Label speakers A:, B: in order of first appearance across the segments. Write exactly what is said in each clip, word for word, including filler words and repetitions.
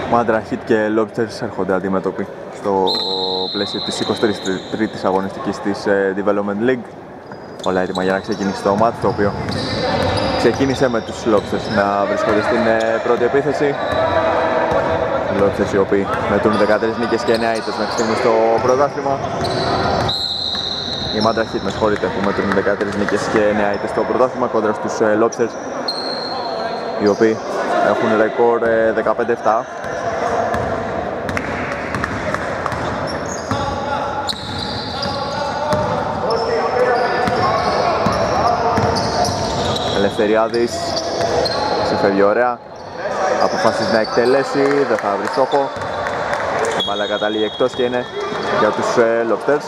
A: Μάντρα Χιτ και Lobsters έρχονται αντιμέτωποι στο πλαίσιο της εικοστής τρίτης αγωνιστικής της Development League. Όλα έτοιμα για να ξεκινήσει το μάτς, το οποίο ξεκίνησε με τους Lobsters να βρίσκονται στην πρώτη επίθεση. Οι Lobsters οι οποίοι μετρούν δεκατρείς νίκες και εννέα ήττες μέχρι στιγμή στο πρωτάθλημα. Η Μάντρα Χιτ, με συγχωρείτε, που μετρούν δεκατρείς νίκες και εννέα ήττες στο πρωτάθλημα κόντρα στους Lobsters, οι οποίοι έχουν ρεκόρ δεκαπέντε επτά. Ελευθεριάδης ξεφεύγει ωραία, αποφασίζει να εκτελέσει, δεν θα βρει στόχο. Η μπάλα καταλήγει εκτός και είναι για τους ε, Lobsters.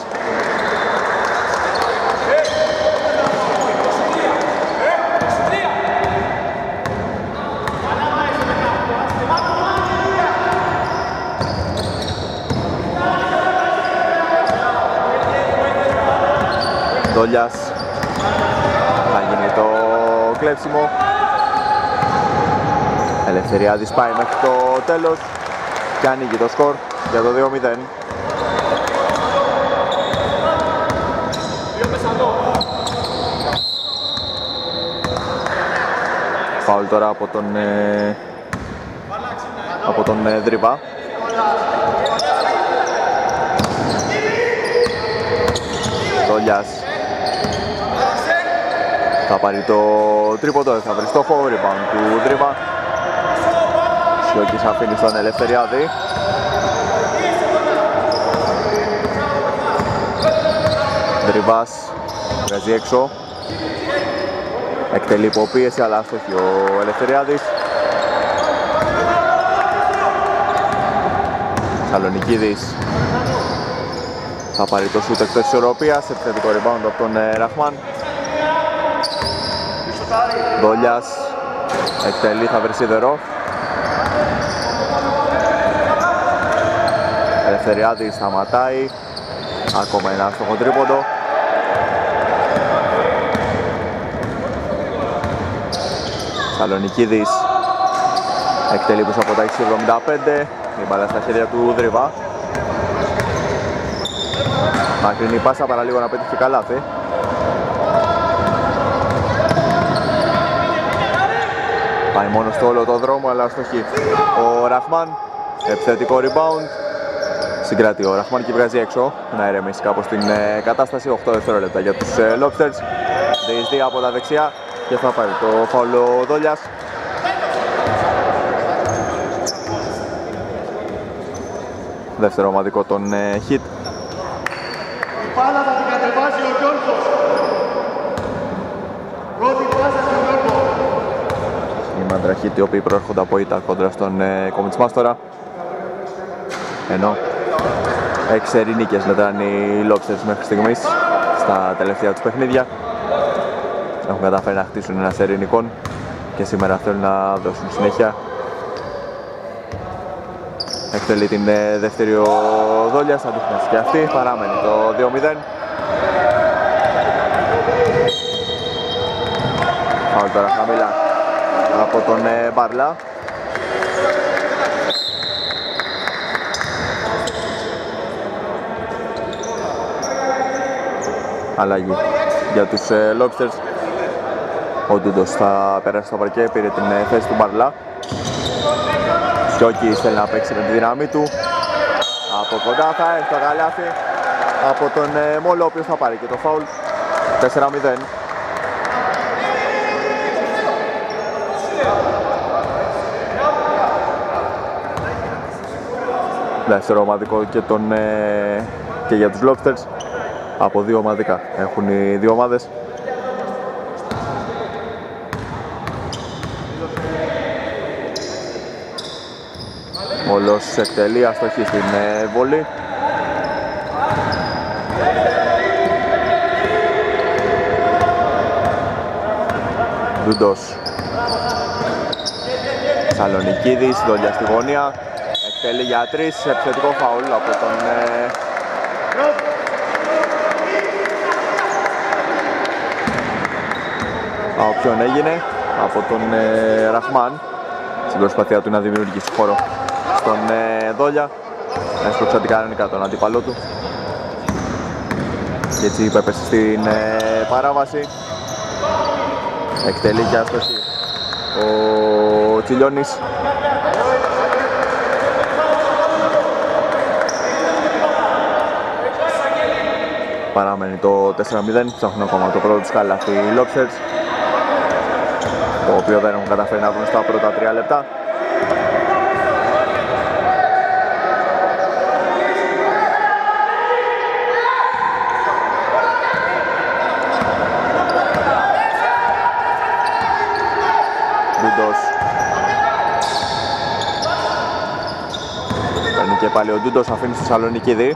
A: Δόλιας, θα γίνει το κλέψιμο. Ελευθεριάδης πάει μέχρι το τέλος και ανοίγει το σκορ για το δύο μηδέν. Φάουλ τώρα από τον ε, από τον ε, Δρυβά. Δόλιας θα πάρει το τρίποντο, δεν θα βρει στόχο, rebound του Δρύβα. Σιώκης αφήνει στον Ελευθεριάδη. Δρυβάς βγάζει έξω. Εκτελεί υποπίεση, αλλά άστοχη ο Ελευθεριάδης. Σαλονικίδης θα πάρει το σούτ εκτός ισορροπίας, επιθετικό rebound από τον Ραχμάν. Δόλιας εκτελεί, θα βρει σίδερο. Ελευθεριάδης σταματάει, ακόμα ένα άστοχο τρίποντο. Σαλονικίδης εκτελεί πίσω από τα έξι εβδομήντα πέντε, η μπάλα στα χέρια του Δρυβά. Μακρινή πάσα, παραλίγο να πέτυχε καλάθι. Πάει μόνο στο όλο το δρόμο, αλλά αστοχή ο Ραχμάν. Επιθετικό rebound. Συγκρατεί ο Ραχμάν και βγάζει έξω να ηρεμήσει κάπως την ε, κατάσταση. οκτώ δευτερόλεπτα για τους ε, Lobsters. Δεϊσδύ από τα δεξιά και θα πάρει το φάουλ ο Δόλιας. Δεύτερο ομαδικό των ε, Hit.
B: Πάλα θα την κατεβάσει ο Γιώργος. Πρώτη πάσα στον Γιώργο.
A: Οι Μάντρα Χιτ, οι οποίοι προέρχονται από ήττα κόντρα στον ε, Κομιτσμάς τώρα. Ενώ έξι νίκες μετράνε οι Lobsters μέχρι στιγμής στα τελευταία τους παιχνίδια. Έχουν καταφέρει να χτίσουν ένα σερί νικών και σήμερα θέλουν να δώσουν συνέχεια. Εκτελεί την ε, δεύτερη ο Δόλιας, θα του φτάσει και αυτή, παραμένει το δύο μηδέν. Φάουλ τώρα χαμηλά από τον ε, Μπάρλα. Αλλαγή για τους ε, Lobsters. Ο Ντούντος θα περάσει στο παρκέ, πήρε την ε, θέση του Μπάρλα. Σιώκης θέλει να παίξει με τη δύναμή του. Από κοντά θα έρθει το καλάθι από τον ε, Μόλο, ο οποίος θα πάρει και το φάουλ. τέσσερα μηδέν. Δεύτερο ομαδικό και, τον, ε, και για τους Lobsters. Από δύο ομαδικά έχουν οι δύο ομάδες. Μόλος εκτελεί, αστοχή στην ε, βολή. Ντούντος. Σαλονικίδης, Δόλια στη γωνία. Εκτελεί για τρεις, επιθετικό φαουλ από τον... Ε... από ποιον έγινε, από τον ε, Ραχμάν, στην προσπαθία του να δημιουργήσει χώρο στον ε, Δόλια. Έσπρωξε κανονικά τον αντίπαλό του. Και έτσι υπέπεσε στην ε, παράβαση. Εκτελεί και άστοχη ο Τσιλιώνης. Παραμένει το τέσσερα μηδέν, ψάχνουν ακόμα το πρώτο τους καλάθι οι Lobsters, το οποίο δεν έχουν καταφέρει να βρουν στα πρώτα τρία λεπτά. Ντούντος. Παίρνει και πάλι ο Ντούντος, αφήνει στο Σαλονικίδη.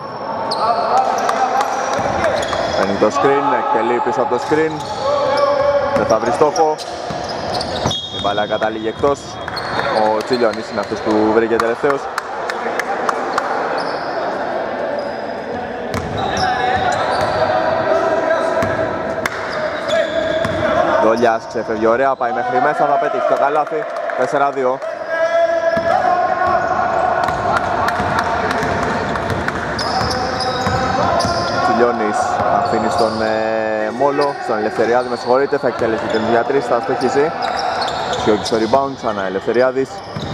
A: Παίρνει το screen, εκτελεί πίσω από το screen. Δεν θα βρει στόχο. Η μπάλα καταλήγει εκτός. Ο Τσιλιώνης είναι αυτός που βρήκε τελευταίος. Δόλιας ξεφεύγει ωραία, πάει μέχρι μέσα, θα πετύχει το καλάθι. τέσσερα δύο. Τσιλιώνης αφήνει στον ε, Μόλο, στον Ελευθεριάδη, με συγχωρείτε, θα εκτελέσει την για τρεις, θα στοχίσει. Σιώκη στο rebound, ξανά Ελευθεριάδης.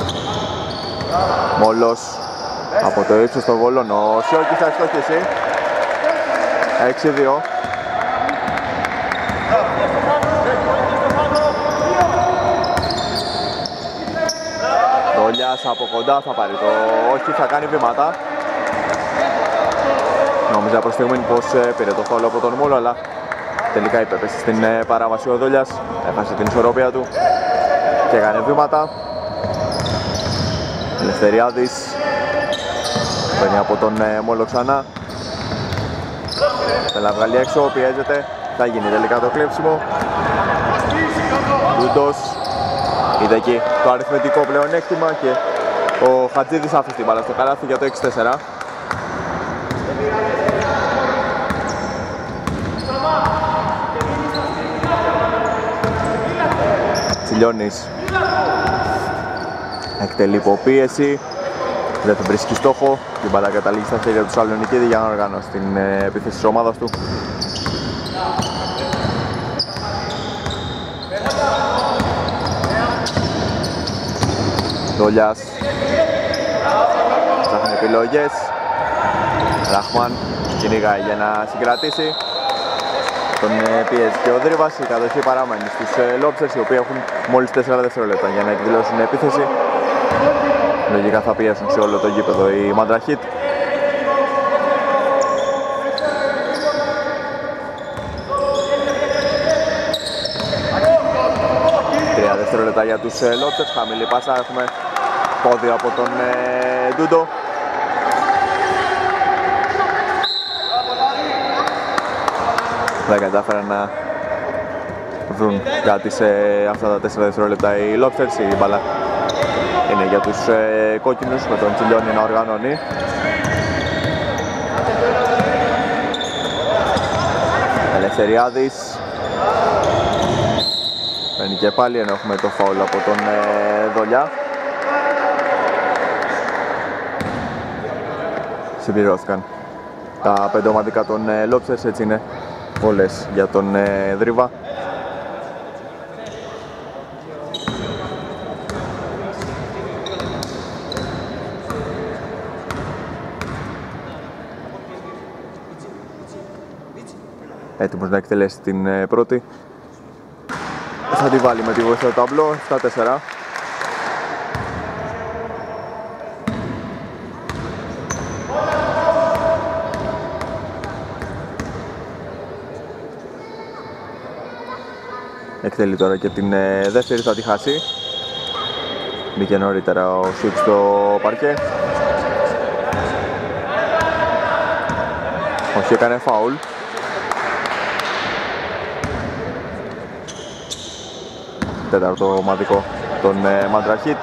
A: Μόλος από το ύψος των βολών, ο Σιώκης θα στοχίσει. έξι δύο. Δόλιας από κοντά θα πάρει το όχι, θα κάνει βήματα. Νόμιζα προς στιγμή πως πήρε το φάουλ από τον Μόλο, αλλά τελικά υπέπεσε στην παράβαση ο Δόλιας. Έχασε την ισορροπία του και έκανε βήματα. Ελευθεριάδης παίρνει από τον Μόλο ξανά. Θέλει να βγάλει έξω, πιέζεται. Θα γίνει τελικά το κλέψιμο. Ντούντος είδε εκεί το αριθμητικό πλεονέκτημα και ο Χατζίδης άφησε την μπάλα στο καλάθι για το έξι τέσσερα. Τσιλιώνης εκτελεί υποπίεση, δεν θα βρίσκει στόχο. Την μπάλα καταλήγει στα χέρια του Σαλονικίδη για να οργανώσει την επίθεση της ομάδας του. Δόλιας ψάχνει επιλογές. Ραχμάν κυνηγάει για να συγκρατήσει. Τον πιέζει και ο Δρίβας. Η κατοχή παραμένει στους Lobsters, οι οποίοι έχουν μόλις τέσσερα δευτερόλεπτα για να εκδηλώσουν επίθεση. Λογικά θα πιέσουν σε όλο το γήπεδο οι Μαντραχίτ. Τρία δευτερόλεπτα για τους Lobsters. Χαμηλή πάσα, έχουμε πόδι από τον ε, Ντούντο. Δεν κατάφεραν να βρουν κάτι σε αυτά τα τέσσερα δευτερόλεπτα οι Lobsters. Η μπάλα είναι για τους ε, κόκκινους, με τον Τσιλιώνη να οργανώνει. Ελευθεριάδης παίρνει και πάλι, ενώ έχουμε το φάουλ από τον ε, Δόλια. Συμπληρώθηκαν τα πέντε ομαδικά των ε, Lobsters, έτσι είναι βολές για τον ε, Δρίβα. Έτοιμος να εκτελέσει την ε, πρώτη. Θα τη βάλει με τη βοήθεια του ταμπλό, επτά τέσσερα. Εκτελεί τώρα και την ε, δεύτερη, θα τη χάσει. Μπήκε νωρίτερα ο Σιούκ στο παρκέ. Όχι, έκανε φάουλ. Τέταρτο ομαδικό των ε, Μαντραχίτ.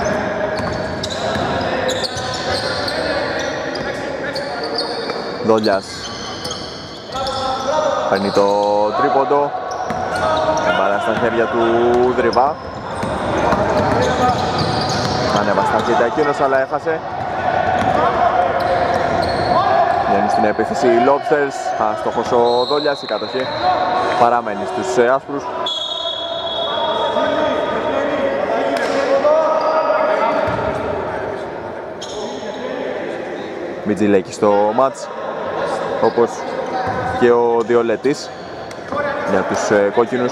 A: Δόλιας παίρνει το τρίποντο. Μπάλα στα χέρια του Δριβά. Ανέβασε ταχύτητα εκείνος, αλλά έχασε. Βγαίνει στην επίθεση οι Lobsters. Άστοχος ο Δόλιας, η κατοχή παραμένει στους άσπρους. Μιτζιλέκη στο μάτς, όπως και ο Διολέτης για τους ε, κόκκινους.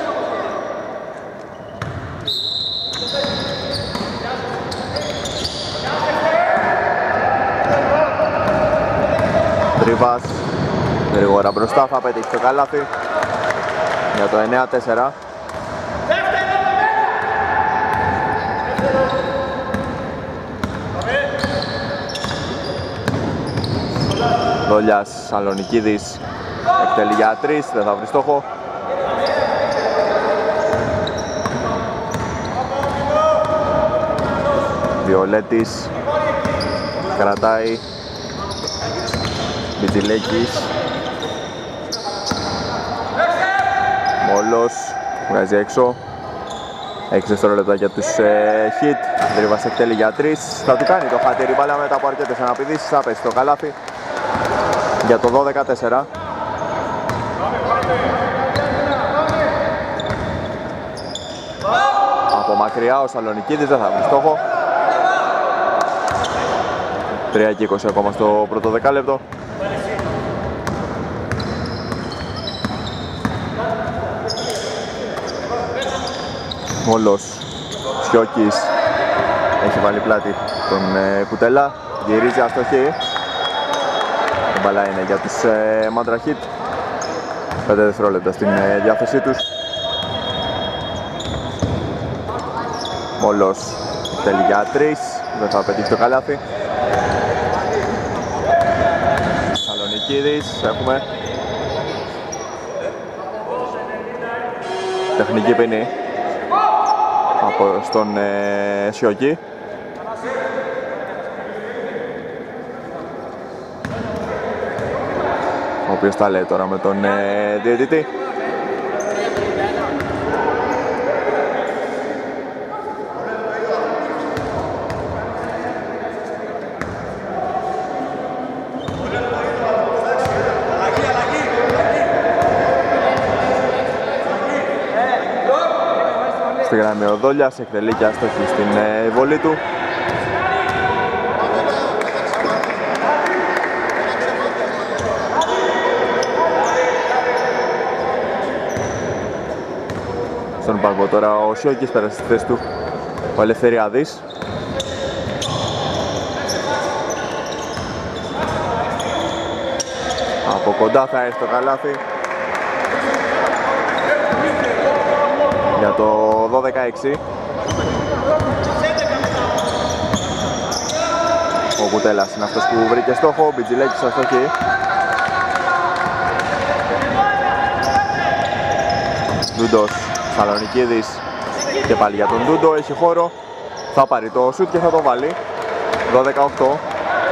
A: Τρίβας γρήγορα μπροστά, θα πετύχει το καλάθι για το εννέα τέσσερα. Δόλιας, Σαλονικίδης εκτελεί για τρεις, δεν θα βρει στόχο. Βιολέτης κρατάει. Μιτζιλέκης. Μόλος βγάζει έξω. έξι δευτερόλεπτα για τους ε, hit. Δρίβας εκτελεί για τρεις. Θα του κάνει το χατήρι μπάλα μετά από αρκετές αναπηδήσεις. Θα πέσει το καλάθι για το δώδεκα τέσσερα. Από μακριά ο Σαλονικίδης δεν θα βρει στόχο. τρία και είκοσι ακόμα στο πρώτο δεκάλεπτο. Μόλος, Σιώκης έχει βάλει πλάτη τον ε, Κουτέλα, γυρίζει αστοχή. Η μπαλά είναι για τους ε, Μάντρα Χιτ. πέντε δευτερόλεπτα στην ε, διάθεσή τους. Μόλος θέλει για τρεις, δεν θα πετύχει το καλάθι. Σαλονικίδης, έχουμε τεχνική ποινή από στον ε, Σιώκη. Ο οποίος τα λέει τώρα με τον ε, διαιτητή. Στη γραμμή ο Δόλιας εκτελεί και αστοχή στην ε, βολή του. Στον πάγκο τώρα ο Σιώκης πέρασε στη θέση του ο Ελευθεριάδης. Από κοντά θα έρθει το καλάθι για το δώδεκα έξι. Ο Κουτέλας είναι αυτός που βρήκε στόχο, Μπιτζιλέκης αστοχή. Ντούντος, Σαλονικίδης και πάλι για τον Ντούντο, έχει χώρο. Θα πάρει το σουτ και θα το βάλει. δώδεκα οκτώ.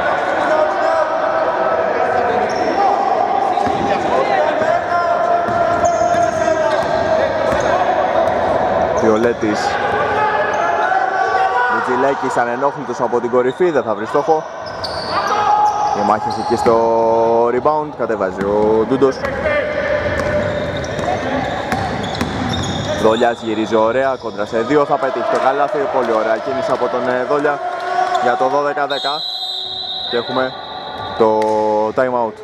A: Βιολέτης. Μιτζιλέκης ανενόχλητος από την κορυφή, δεν θα βρει στόχο. Οι μάχες εκεί στο rebound, κατεβάζει ο Ντούντος. Δόλιας γυρίζει ωραία, κόντρα σε δύο, θα πετύχει το καλάθι. Πολύ ωραία κίνηση από τον Δόλια για το δώδεκα δέκα. Και έχουμε το time out.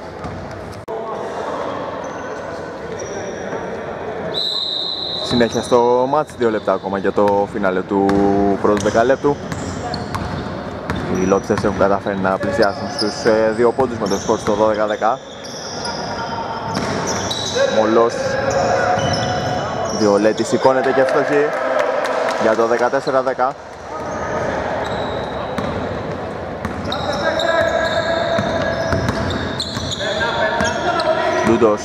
A: Συνέχεια στο μάτς, δύο λεπτά ακόμα για το φινάλε του πρώτου δεκαλέπτου. Οι Lobsters έχουν καταφέρει να πλησιάσουν στους δύο πόντους με το σκορ στο δώδεκα δέκα. Μολός, Βιολέτη σηκώνεται και φτωχή για το δεκατέσσερα δέκα. Ντούντος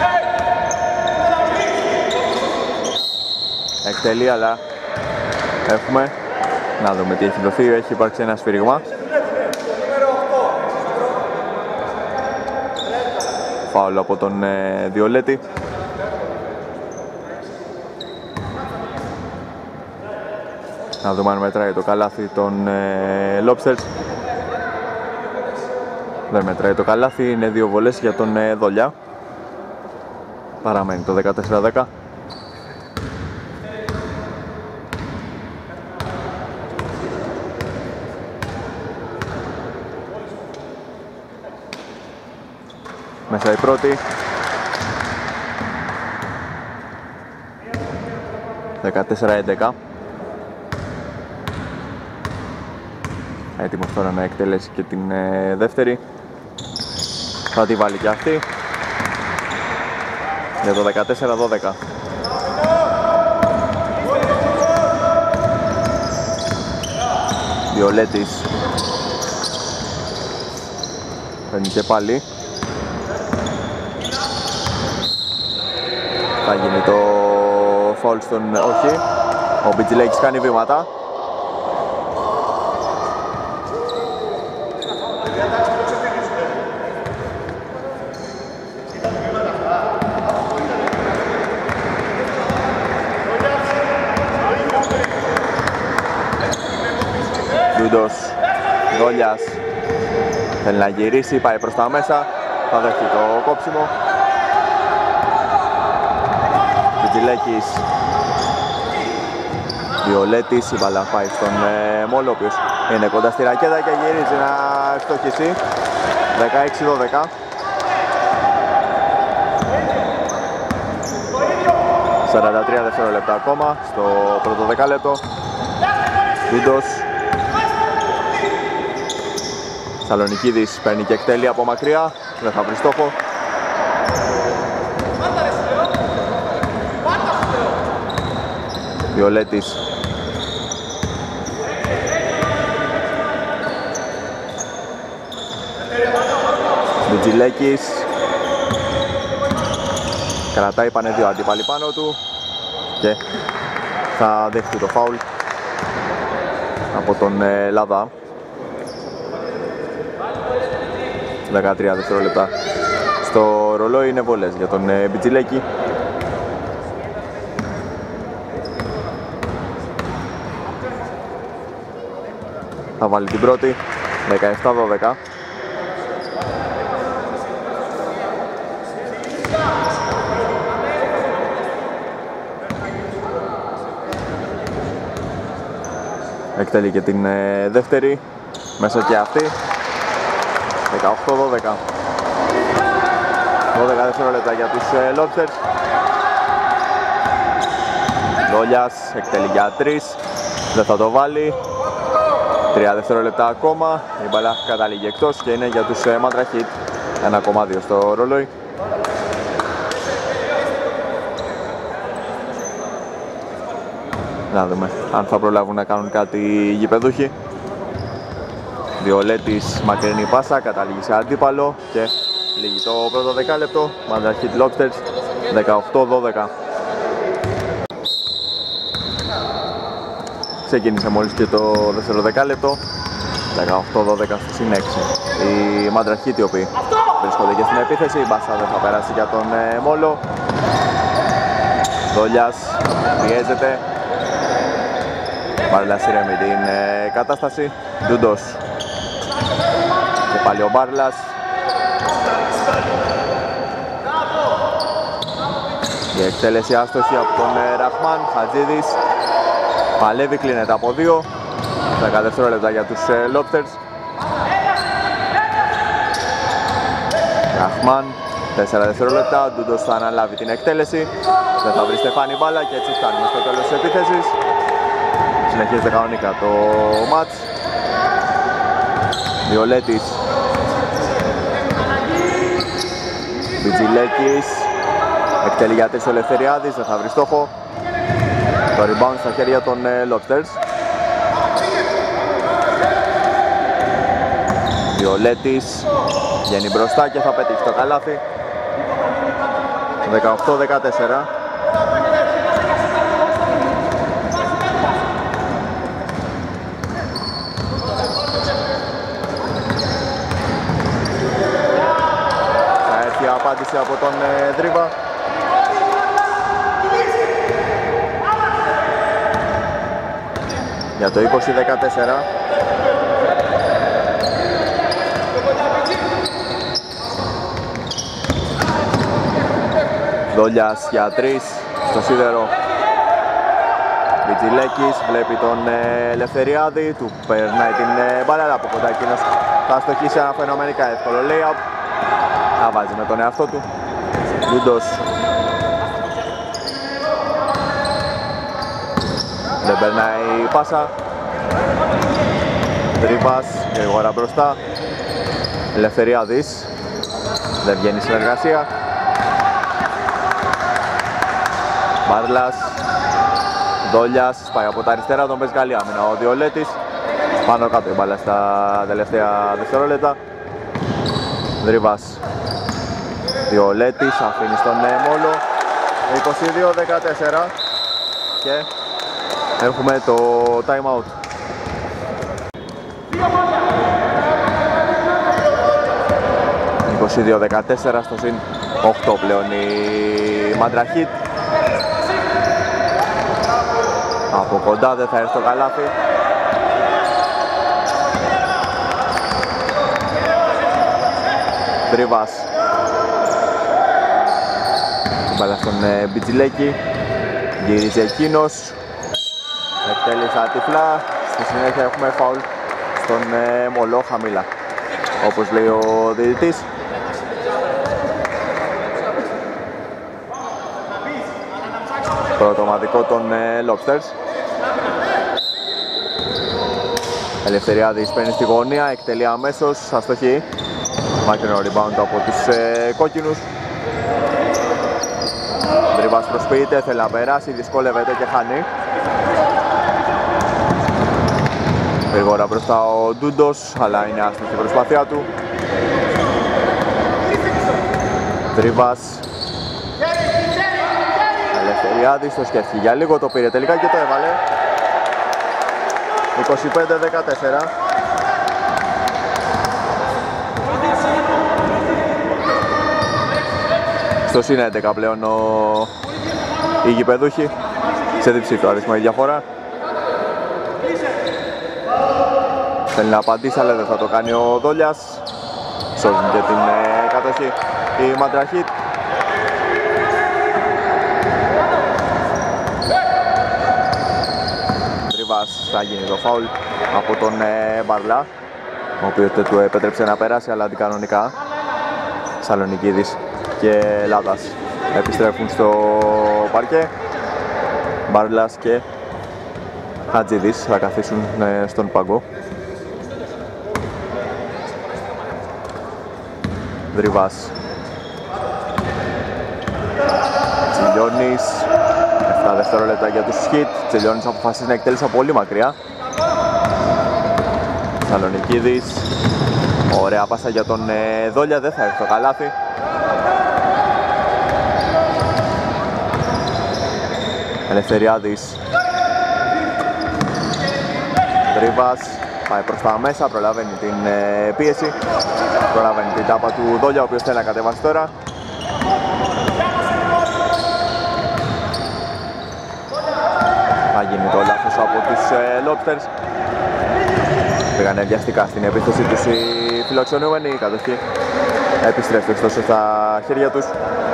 A: εκτελεί, αλλά έχουμε να δούμε τι έχει δοθεί. Έχει υπάρξει ένα σφύριγμα. Φάουλ από τον ε, Διολέτη. Να δούμε αν μετράει το καλάθι των ε, Lobsters. Δεν μετράει το καλάθι, είναι δύο βολές για τον ε, Δόλια. Παραμένει το δεκατέσσερα δέκα. Μέσα η πρώτη. δεκατέσσερα έντεκα. Έτοιμος τώρα να εκτελέσει και την ε, δεύτερη. Θα τη βάλει και αυτή. Για το δεκατέσσερα δώδεκα. Βιολέτης. Παίρνει και πάλι. Θα γίνει το φάουλ στον... όχι. Ο Μπιτζιλέκης κάνει βήματα. Ντούντος, Δόλιας. Θέλει να γυρίσει, πάει προς τα μέσα. Θα δεχτεί το κόψιμο. Βιτζιλέκης. Βιολέτης, η μπάλα πάει στον ε, Μόλο, ο οποίος είναι κοντά στη ρακέτα και γυρίζει να στοχίσει. δεκαέξι δώδεκα. σαράντα τρία δευτερόλεπτα ακόμα στο πρώτο δεκάλεπτο. Ντούντος. Σαλονικίδης παίρνει και εκτέλει από μακριά, δεν θα βρει στόχο. Βιολέτης. Μπιτζιλέκης. Κρατάει, πάνε δύο αντίπαλοι πάνω του και θα δέχτει το φάουλ από τον ε, Λαδά. δεκατρία δευτερόλεπτα στο ρολόι, είναι βολές για τον ε, Μπιτζιλέκη. Θα βάλει την πρώτη, δεκαεπτά δώδεκα. Εκτελεί και την ε, δεύτερη, μέσα και αυτή. δεκαοκτώ δώδεκα. δώδεκα δευτερόλεπτα για τους ε, Lobsters. Δόλιας εκτελεί για τρεις, δεν θα το βάλει. τρία δευτερόλεπτα ακόμα, η μπαλά καταλήγει εκτός και είναι για τους ε, Madra Heat. ένα κόμμα δύο στο ρολόι. Να δούμε αν θα προλάβουν να κάνουν κάτι οι γηπεδούχοι. Βιολέτης, μακρινή πάσα, καταλήγει σε αντίπαλο και λύγει το πρώτο δεκάλεπτο. Madra Heat Lobsters δεκαοκτώ δώδεκα. Ξεκίνησε μόλις και το δεύτερο δεκάλεπτο. δεκαοκτώ δώδεκα στο συν έξι. Οι Madra Heat οι οποίοι βρίσκονται και στην επίθεση. Η μπάσα δεν θα περάσει για τον ε, Μόλο. Δόλιας πιέζεται. Μπάρλας ηρέμει την ε, κατάσταση. Ντούντος. Και πάλι ο Μπάρλας. Η εκτέλεση άστοχη από τον ε, Ραχμάν. Χατζίδης. Παλεύει, κλείνεται από δύο. δέκα δευτερόλεπτα για τους ε, Lobsters. Ραχμάν. τέσσερα δευτερόλεπτα. Ντούντος θα αναλάβει την εκτέλεση. Δεν θα βρει στεφάνι μπάλα και έτσι φτάνουμε στο τέλος της επίθεσης. Συνεχίζεται κανονικά το μάτς. Βιολέτης. Μπιτζιλέκης. Εκτελεί για τρεις ο Ελευθεριάδης, δεν θα βρει στόχο. Το rebound στα χέρια των Lobsters. Βιολέτης βγαίνει μπροστά και θα πετύχει το καλάθι. δεκαοκτώ δεκατέσσερα. Θα έρθει η απάντηση από τον Δρίβα. για το είκοσι δεκατέσσερα. Δόλιας για τρεις στο σίδερο. Βιτζιλέκης βλέπει τον Ελευθεριάδη, του περνάει την μπάλα από κοντά, εκείνος θα στοχίσει ένα φαινομενικά εύκολο layup. Θα βάζει με τον εαυτό του. Ντούντος δεν περνάει η πάσα. Τρίβας γρήγορα μπροστά. Ελευθεριάδης δεν βγαίνει συνεργασία. Μπάρλας, Δόλιας, πάει από τα αριστερά, τον παίζει καλή άμυνα ο Διολέτης. Πάνω κάτω η μπάλα στα τελευταία δευτερόλεπτα. Δρίβας, Διολέτης, αφήνει στον Μόλο. είκοσι δύο δεκατέσσερα και έχουμε το time out. είκοσι δύο δεκατέσσερα στο συν οκτώ πλέον η Μαντραχίτ. Από κοντά δεν θα έρθει το καλάθι. Τρίβας. Μπάλα στον Μπιτζιλέκη. Γύριζε εκείνος. Εκτέλεσα τυφλά. Στη συνέχεια έχουμε φαουλ στον Μολό χαμηλά, όπως λέει ο διαιτητής. Πρώτο ομαδικό των Lobsters. Ελευθεριάδης παίρνει στη γωνία, εκτελεί αμέσως, αστοχή. Μακρινό rebound από τους ε, κόκκινους. Δρίβας προσποιείται, θέλει να περάσει, δυσκολεύεται και χάνει. Γρήγορα μπροστά ο Ντούντος, αλλά είναι άστοχη η προσπάθειά του. Δρίβας. Ελευθεριάδης το σκέφτηκε για λίγο, το πήρε τελικά και το έβαλε. είκοσι πέντε δεκατέσσερα. Στο συν έντεκα πλέον ο... οι γηπεδούχοι. Σε διψήφιο αριθμό η διαφορά. Θέλει να απαντήσει, αλλά δεν θα το κάνει ο Δόλιας. Σώζουν και την ε, κατοχή η Μαντραχίτ. Θα γίνει το φάουλ από τον ε, Μπαρλά, ο οποίος δεν του επέτρεψε να περάσει, αλλά αντικανονικά. Σαλονικίδης και Λάδας επιστρέφουν στο παρκέ. Μπαρλάς και Χατζίδης θα καθίσουν ε, στον πάγκο. Δριβάς. Τσιλιώνης. επτά δευτερόλεπτα για τους Χιτ. Τσιλιώνης αποφασίζει να εκτέλεσε από πολύ μακριά. Σαλονικίδης. Ωραία πάσα για τον ε, Δόλια, δεν θα έρθει το καλάθι. Ελευθεριάδης. Δρίβας. Πάει προς τα μέσα, προλαβαίνει την ε, πίεση. Προλαβαίνει την τάπα του Δόλια, ο οποίος θέλει να κατεβάσει τώρα. Θα γίνει το λάθος από τους ε, Lobsters. Πήγανε βιαστικά στην επίθεση τους οι φιλοξενούμενοι. Η κατοχή επιστρέφει ωστόσο στα χέρια τους.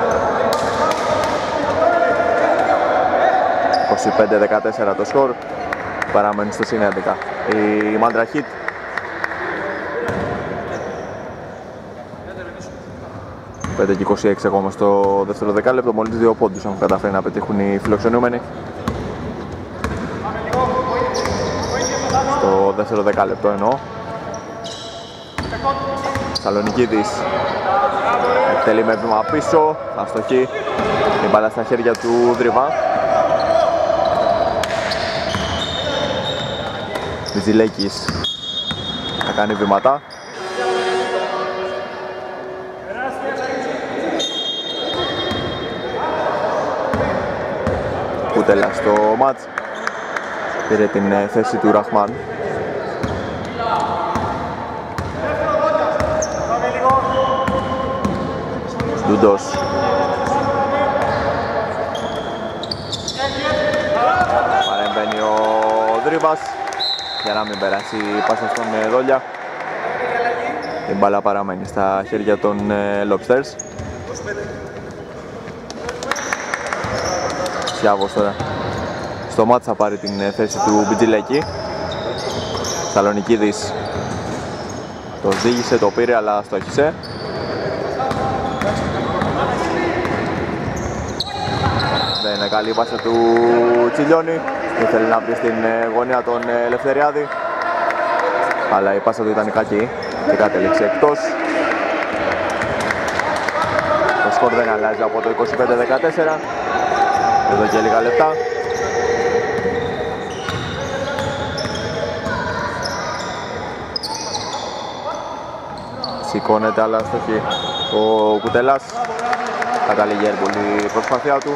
A: είκοσι πέντε δεκατέσσερα το σκορ. Παραμένει στο συν έντεκα η Μαντραχίτ. πέντε και είκοσι έξι ακόμα στο δεύτερο δεκάλεπτο. Μόλις δύο πόντους έχουν καταφέρει να πετύχουν οι φιλοξενούμενοι. Στο δεύτερο δεκάλεπτο εννοώ. Σαλονικίδης εκτελεί με βήμα πίσω, αστοχή, η μπάλα στα χέρια του Δρίβα. Βιτζιλέκης θα κάνει βήματα. Κουτέλα στο μάτς. Πήρε την θέση του Ραχμάν. Ντούντος. Παρεμβαίνει ο Δρίβας. για να μην περάσει η πάσα στον Δόλια. Η μπάλα παραμένει στα χέρια των Lobsters. Σιάβος τώρα στο μάτς θα πάρει την θέση του Μπιτζιλέκη. Σαλονικίδης το ζήγησε, το πήρε αλλά στόχισε. Δεν είναι καλή η πάσα του Τσιλιώνη. Ήθελε να βρει στην γωνία τον Ελευθεριάδη, αλλά η πάσα του ήταν κακή και κατέληξε εκτός. Το σκορ δεν αλλάζει από το είκοσι πέντε δεκατέσσερα εδώ και λίγα λεπτά. Σηκώνεται αλλά στοχή ο Κουτελάς. Καταλήγει έρμπολη η προσπάθειά του.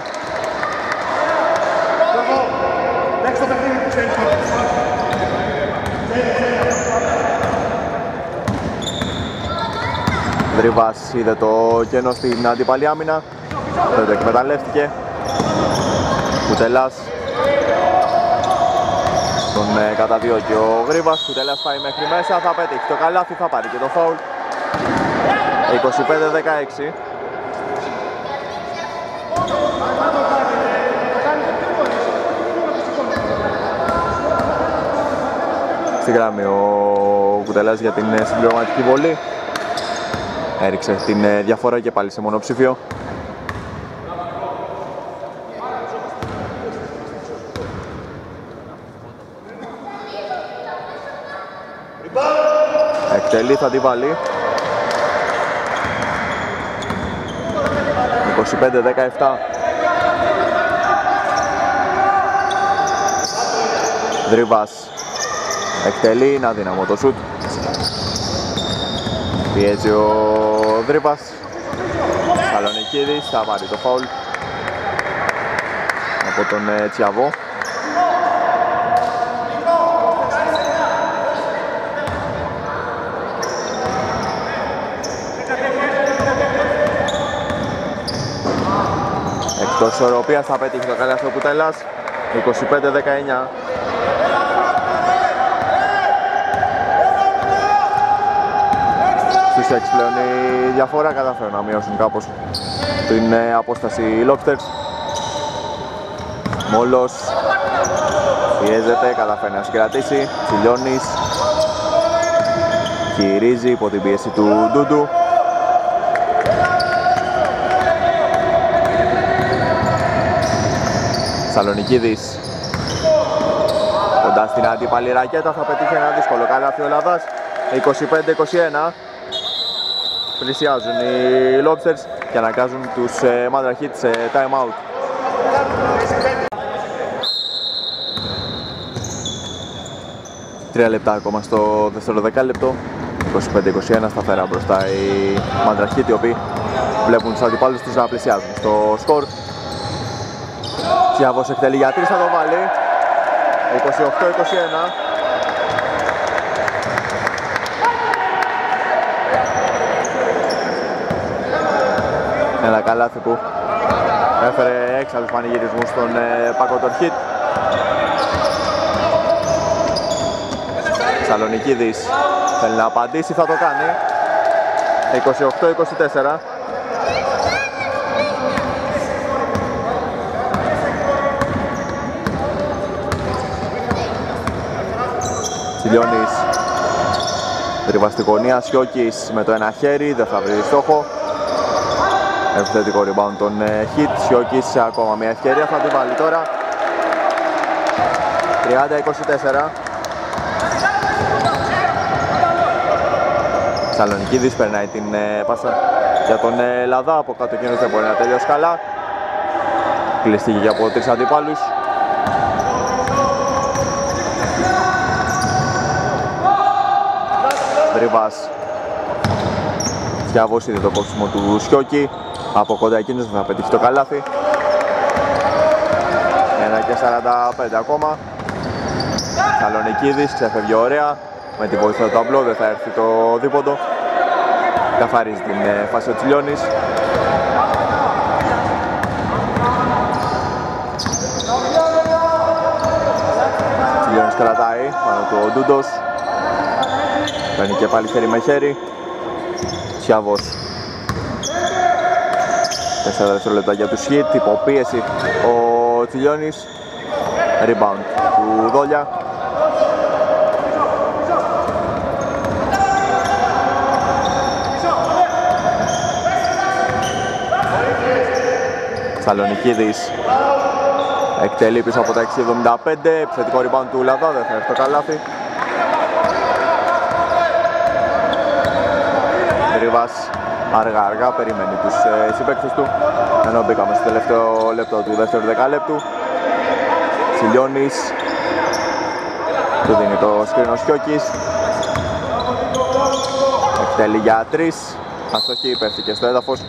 A: Δρυβάς είδε το κενό στην αντίπαλη άμυνα, δεν το εκμεταλλεύτηκε. Κουτελάς τον ε, καταδιώκει ο Γρήβας. Κουτελάς πάει μέχρι μέσα, θα πετύχει το καλάθι, θα πάρει και το φάουλ. είκοσι πέντε δεκαέξι. Στη γράμμη ο Κουτελάς για την συμπληρωματική βολή. Έριξε την διαφορά και πάλι σε μονοψήφιο. Εκτελεί, θα τη βάλει. είκοσι πέντε δεκαεπτά. Δρυβάς εκτελεί, είναι αδύναμο το σουτ. Πιέζει ο Δρύβας. Σαλονικίδης θα πάρει το φάουλ από τον ε, Τσιαβό. Εκτός ισορροπίας θα πετύχει το καλάθι ο Κουτελάς. είκοσι πέντε δεκαεννιά. Στους έξι πλέον η διαφορά, καταφέρουν να μειώσουν κάπως την ε, απόσταση οι Lobsters. Μόλος πιέζεται, καταφέρει να συγκρατήσει. Τσιλιώνης γυρίζει υπό την πίεση του Ντούντου. Σαλονικίδης κοντά στην αντίπαλη ρακέτα, θα πετύχει ένα δύσκολο καλάθι ο Λαδάς. είκοσι πέντε είκοσι ένα. Πλησιάζουν οι Lobsters και αναγκάζουν τους ε, Madra Heat σε time out. Τρία λεπτά ακόμα στο δεύτερο δεκάλεπτο. είκοσι πέντε είκοσι ένα σταθερά μπροστά οι Madra Heat, οι οποίοι βλέπουν τους αντιπάλους τους να πλησιάζουν στο σκορ. Τσιάβος εκτελεί για τρεις, θα το βάλει. είκοσι οκτώ είκοσι ένα. Ένα καλάθι που έφερε έξαλλους πανηγυρισμούς στον ε, Πάκο Χιτ. Σαλονικίδης θέλει να απαντήσει, θα το κάνει. είκοσι οκτώ είκοσι τέσσερα. Τσιλιώνης τριβά στη γωνία, Σιώκης με το ένα χέρι, δεν θα βρει στόχο. Επιθετικό rebound τον Hit, Σιώκης σε ακόμα μια ευκαιρία, θα τη βάλει τώρα. τριάντα είκοσι τέσσερα. Σαλονικίδης περνάει την ε, πάσα για τον ε, Λαδά, από κάτω εκείνος δεν μπορεί να τελειώσει καλά. Κλειστήκε και από τρεις αντιπάλους. Δρυβάς. Τσιάβος είδε το κόψιμο του Σιώκη. Από κοντά εκείνος δεν θα πετύχει το καλάθι. ένα και σαράντα πέντε ακόμα. Σαλονικίδης ξεφεύγει ωραία. Με τη βοήθεια του ταμπλό δεν θα έρθει το δίποντο. Καθαρίζει την φάση ο Τσιλιώνης. Τσιλιώνης κρατάει πάνω του ο Ντούντος. Παίρνει και πάλι χέρι με χέρι. Τσιάβος. Τέσσερα δευτερόλεπτα για τους Heat, υποπίεση ο Τσιλιώνης. Rebound του Δόλια. Σαλονικίδης εκτελεί πίσω από τα έξι εβδομήντα πέντε, επιθετικό rebound του Λαδά, δεν θα έρθει το καλάθι. Δρύβας αργά αργά περιμένει τους ε, συμπαίκτες του, ενώ μπήκαμε στο τελευταίο λεπτό του δεύτερου δεκάλεπτου. Τσιλιώνης του δίνει το σκρίνο Σιώκης, εκτελεί για τρεις, αστοχή, πέφτει και στο έδαφος.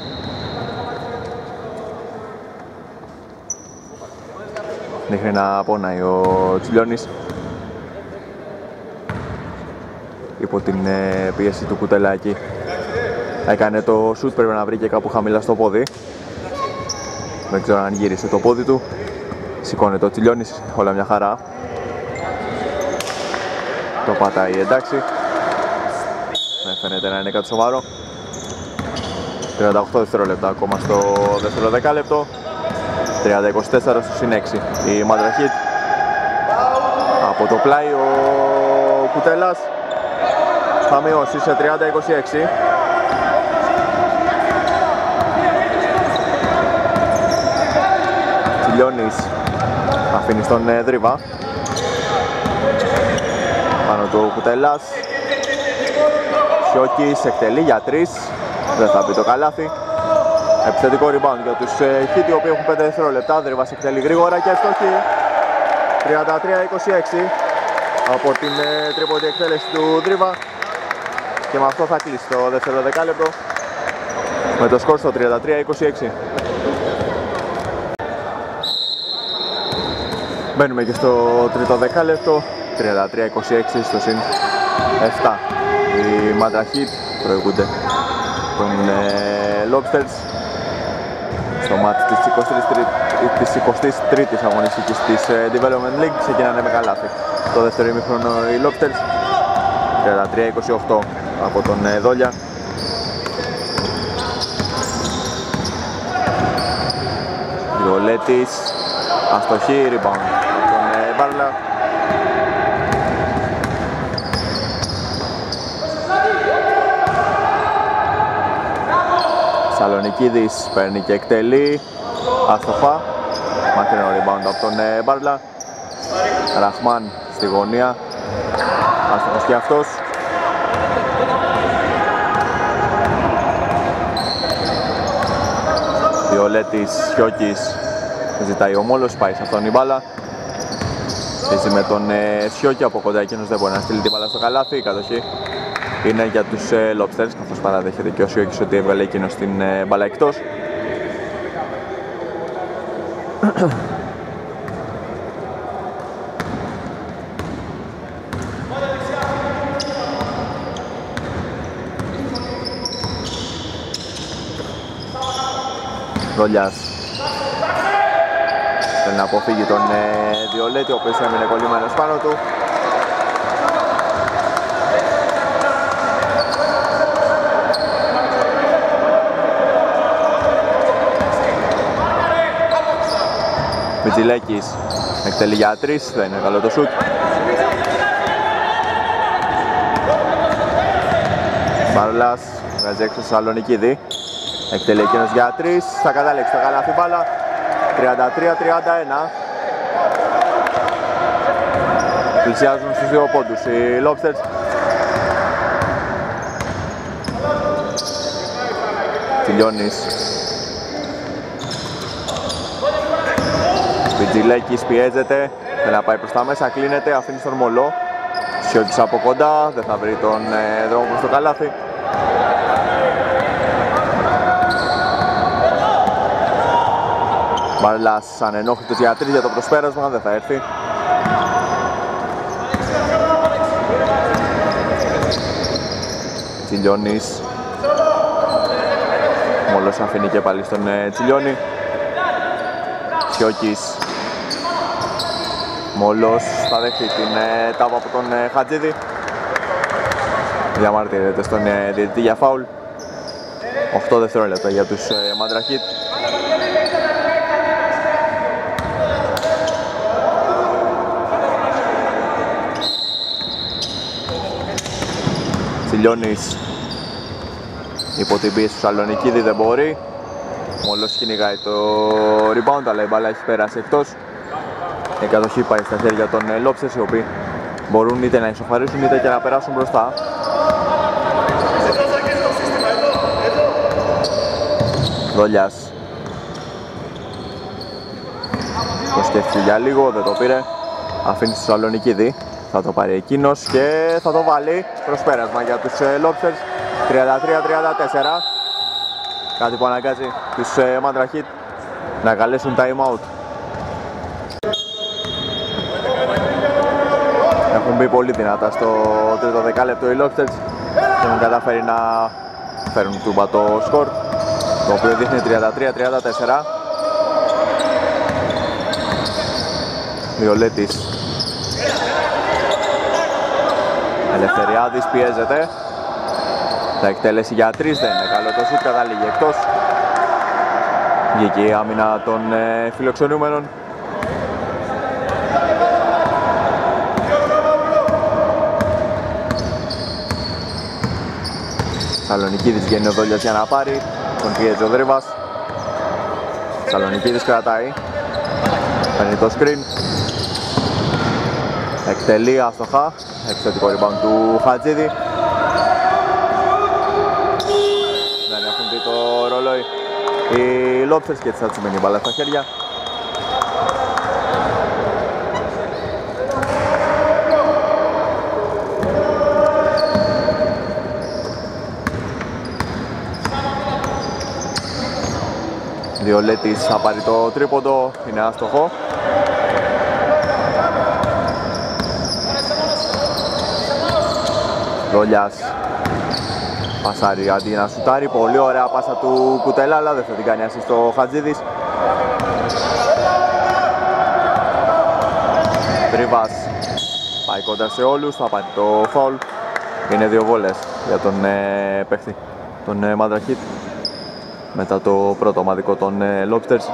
A: Δείχνει να πονάει ο Τσιλιώνης υπό την ε, πίεση του Κουτελάκη. Έκανε το σουτ, πρέπει να βρει και κάπου χαμηλά στο πόδι. Δεν ξέρω αν γύρισε το πόδι του. Σηκώνεται ο Τσιλιώνης, όλα μια χαρά. Το πατάει, εντάξει. Δεν φαίνεται να είναι κάτι σοβαρό. τριάντα οκτώ δευτερόλεπτα ακόμα στο δεύτερο δεκάλεπτο. τριάντα είκοσι τέσσερα στο συν έξι η Madra Heat. Από το πλάι ο Κουτέλας θα μειώσει σε τριάντα είκοσι έξι. Τσιλιώνης αφήνει στον Δρύβα. Πάνω του Κουτέλας. Σιώκης εκτελεί για τρεις. Δεν θα μπει το καλάθι. Επιθετικό rebound για τους Heat, οι οποίοι έχουν πέντε δευτερόλεπτα. Δρύβας εκτελεί γρήγορα και ευστοχή. τριάντα τρία είκοσι έξι από την τρίποντη εκτέλεση του Δρύβα. Και με αυτό θα κλείσει το δεύτερο δεκάλεπτο με το σκορ στο τριάντα τρία είκοσι έξι. Μπαίνουμε και στο τρίτο δεκάλεπτο. τριάντα τρία είκοσι έξι στο συν επτά. Οι Madra Heat προηγούνται των ε, Lobsters στο μάτς της εικοστής τρίτης αγωνιστικής της ε, Development League. Ξεκινάνε με καλάθι το δεύτερο ημίχρονο οι Lobsters. τριάντα τρία είκοσι οκτώ από τον ε, Δόλια. Βιολέτης, αστοχή, rebound από τον ε, Μπάρλα. Σαλονικίδης παίρνει και εκτελεί, αστοχά, μακρινό rebound από τον ε, Μπάρλα. Ραχμάν στη γωνία, αστοχός και αυτός. Βιολέτης, Σιώκης, ζητάει ο Μόλος, πάει σε αυτόν η μπάλα. Παίζει με τον ε, Σιώκη, από κοντά εκείνος δεν μπορεί να στείλει την μπάλα στο καλάθι. Η κατοχή είναι για τους ε, Lobsters, καθώς παραδέχεται και ο Σιώκης ότι έβγαλε εκείνος την ε, μπάλα εκτός. Δόλιας θέλει να αποφύγει τον ε, Βιολέτη, ο οποίος έμεινε κολλημένος πάνω του. Μιτζιλέκης εκτελεί για τρεις, δεν είναι καλό το σουτ. Μπαρλάς βγάζει έξω στο Σαλονικίδη. Εκτελεί εκείνος για τρεις, θα καταλήξει το καλάθι μπάλα. τριάντα τρία τριάντα ένα. Πλησιάζουν στους δύο πόντους οι Lobsters. Τσιλιώνης. Βιτζιλέκης πιέζεται, θέλει να πάει προς τα μέσα, κλείνεται, αφήνει στον Μολό. Σιώκης από κοντά, δεν θα βρει τον ε, δρόμο προς το καλάθι. Μπαρλάς ανενόχλητος για τρεις για το προσπέρασμα, δεν θα έρθει. Τσιλιώνης. Μόλος αφήνει και πάλι στον ε, Τσιλιώνη. Σιώκης. Μόλος θα δεχτεί την ε, τάπα από τον ε, Χατζίδη. Διαμαρτύρεται στον ε, διαιτητή για φάουλ. οκτώ δευτερόλεπτα για τους ε, Μαντραχίτ. Τσιλιώνης υπό την πίεση του Σαλονικίδη, δεν μπορεί. Μόλις κυνηγάει το rebound, αλλά η μπάλα έχει περάσει εκτός. Η κατοχή πάει στα χέρια των Lobsters, οι οποίοι μπορούν είτε να ισοφαρίσουν είτε και να περάσουν μπροστά. Δόλιας το σκέφτηκε για λίγο, δεν το πήρε. Αφήνει στο Σαλονικίδη, θα το πάρει εκείνος και θα το βάλει. Προσπέρασμα για τους Lobsters, τριάντα τρία τριάντα τέσσερα. Κάτι που αναγκάζει τους Μαντραχίτ να καλέσουν time out. Έχουν μπει πολύ δυνατά στο τρίτο δεκάλεπτο οι Lobsters και έχουν καταφέρει να φέρουν τούμπα το σκορ, το οποίο δείχνει τριάντα τρία τριάντα τέσσερα. Βιολέτης, Ελευθεριάδης πιέζεται, θα εκτελέσει για τρεις, δεν είναι καλό το σουτ, καταλήγει εκτός. Βγήκε η άμυνα των ε, φιλοξενούμενων. Σαλονικίδης βγαίνει ο Δόλιας για να πάρει, τον πιέζει ο Δρύβας. Σαλονικίδης κρατάει, παίρνει το screen, εκτελεί άστοχα, επιθετικό rebound του Χατζίδη. Δεν έχουν δει το ρολόι οι Lobsters και έτσι θα τους μείνει η μπάλα στα χέρια. Βιολέτης θα πάρει το τρίποντο, είναι άστοχο. Δόλιας πασάρει αντί να σουτάρει, πολύ ωραία πάσα του Κουτέλα, αλλά δεν θα την κάνει assist στο Χατζίδης. Τρίβας πάει κοντά σε όλους, θα πάρει το φάουλ. Είναι δύο βόλες για τον ε, παίχτη, τον ε, Μαντραχίτ, μετά το πρώτο ομαδικό των ε, Lobsters.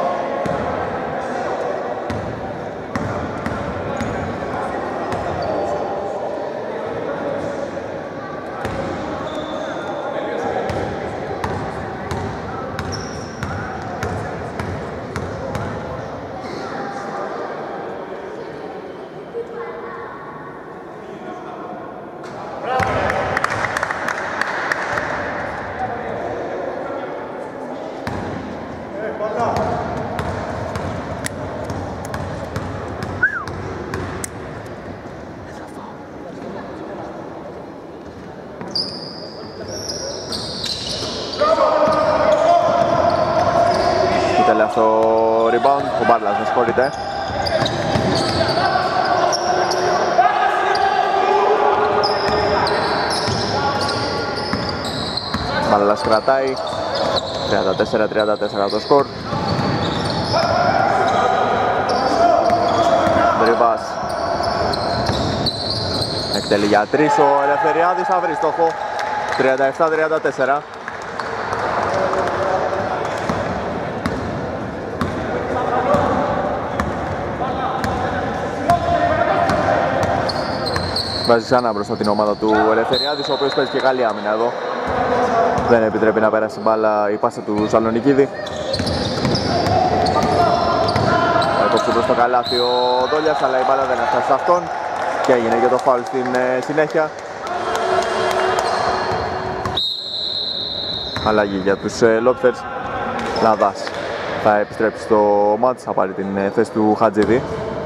A: Στο rebound, ο Μπάρλας, με συγχωρείτε. Μπάρλας κρατάει, τριάντα τέσσερα τριάντα τέσσερα το σκορ. Δρύβας εκτελεί για τρεις, ο Ελευθεριάδης θα βρει στόχο, τριάντα επτά τριάντα τέσσερα. Βάζει ξανά μπροστά την ομάδα του Ελευθεριάδης, ο οποίος παίζει και καλή άμυνα εδώ. Δεν επιτρέπει να περάσει μπάλα η πάσα του Σαλονικίδη. Έκοψε προς το καλάθι ο Δόλιας, αλλά η μπάλα δεν έφτασε σε αυτόν και έγινε και το φάουλ στην ε, συνέχεια. Αλλαγή για τους ε, Lobsters. Λαδάς θα επιστρέψει στο μάτς, θα πάρει την ε, θέση του Χατζίδη.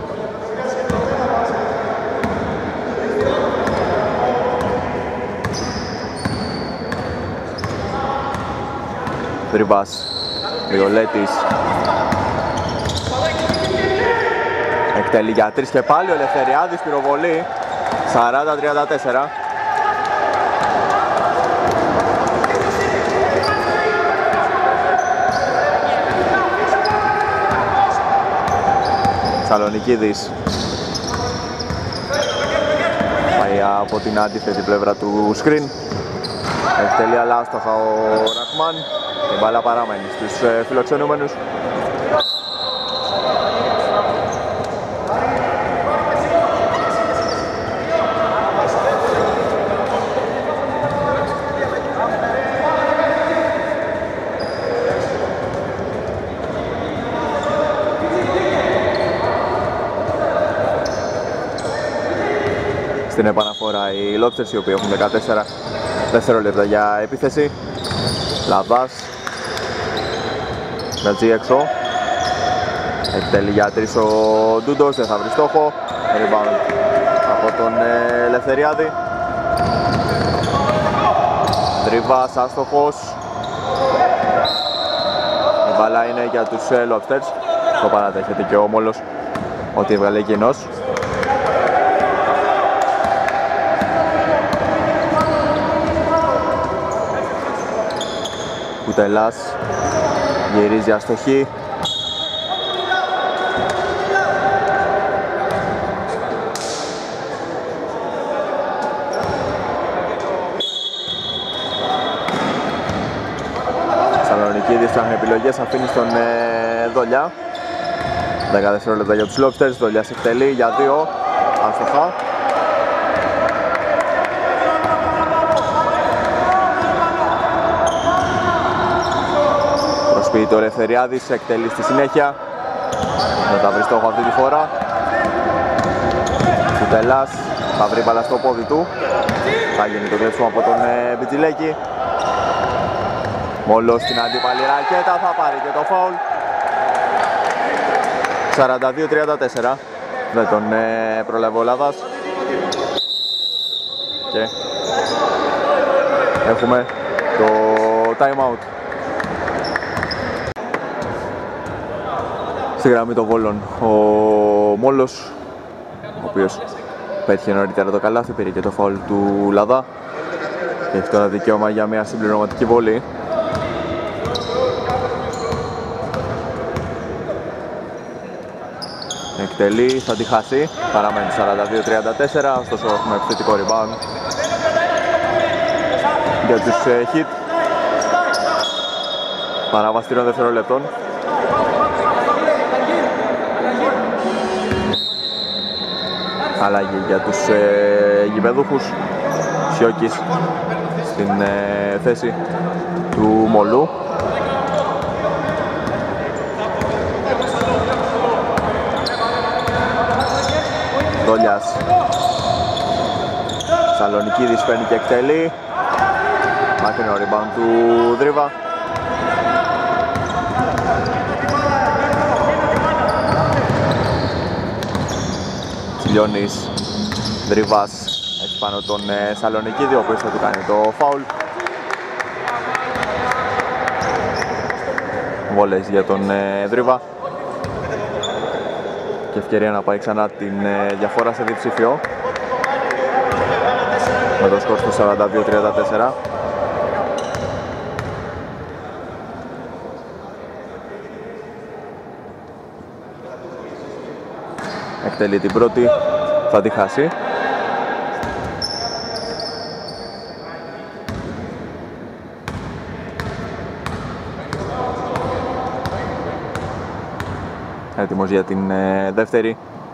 A: Δρύβας, Βιολέτης εκτελεί για τρεις και πάλι ο Ελευθεριάδης, πυροβολή, σαράντα τριάντα τέσσερα. Σαλονικίδης από την αντίθετη πλευρά του screen. Εκτελεί αλλά άστοχα ο Ραχμάν. Η μπάλα παραμένει στους ε, φιλοξενούμενους. Στην επαναφορά οι Lobsters, οι οποίοι έχουν δεκατέσσερα δευτερόλεπτα για επίθεση. Λαβάς Μετζή έξω. Εκτελεί για τρεις ο Ντούντος, δεν θα βρει στόχο. Rebound από τον Ελευθεριάδη. Δρίβας άστοχος. Η μπάλα είναι για τους Lobsters. Το παραδέχεται και ο Μόλος ότι έβγαλε εκείνος. Κουτελάς γυρίζει αστοχή. Σαλονικίδης ψάχνει επιλογές, αφήνει στον ε, Δολιά. δέκα δευτερόλεπτα για τους Lobsters, Δολιάς εκτελεί για δύο, άστοχα. Προσποιείται ο Ελευθεριάδης, εκτελεί στη συνέχεια. Δεν θα βρει στόχο αυτή τη φορά. Κουτελάς θα βρει μπάλα στο πόδι του. Θα γίνει το κλέψιμο από τον ε, Μπιτζιλέκη. Μόλος στην αντίπαλη ρακέτα, θα πάρει και το φάουλ. σαράντα δύο τριάντα τέσσερα. Δεν τον ε, προλαβεί ο Λαδάς. Και έχουμε το time out. Στη γραμμή των Βόλων ο Μόλος, ο οποίος πέτυχε νωρίτερα το καλάθι, πήρε και το φάουλ του Λαδά και έχει τώρα δικαίωμα για μια συμπληρωματική βολή. Εκτελεί, θα τη χάσει, παραμένει σαράντα δύο τριάντα τέσσερα, ωστόσο έχουμε επιθετικό rebound για τους uh, Heat. Παράβαση τριών δευτερολεπτών. Αλλαγή για τους ε, γηπεδούχους. Σιώκης στην ε, θέση του Μολού. Δόλιας. Σαλονικίδης παίρνει και εκτελεί. Μακρινό rebound του Δρίβα. Λιώνης, Δρίβας έχει πάνω τον ε, Σαλονικίδη, ο οποίος θα του κάνει το φάουλ. Βόλες για τον ε, Δρίβα και ευκαιρία να πάει ξανά την ε, διαφορά σε διψήφιο με το σκορ του σαράντα δύο τριάντα τέσσερα. Εκτελεί την πρώτη, θα τη χάσει. Έτοιμος για την ε, δεύτερη.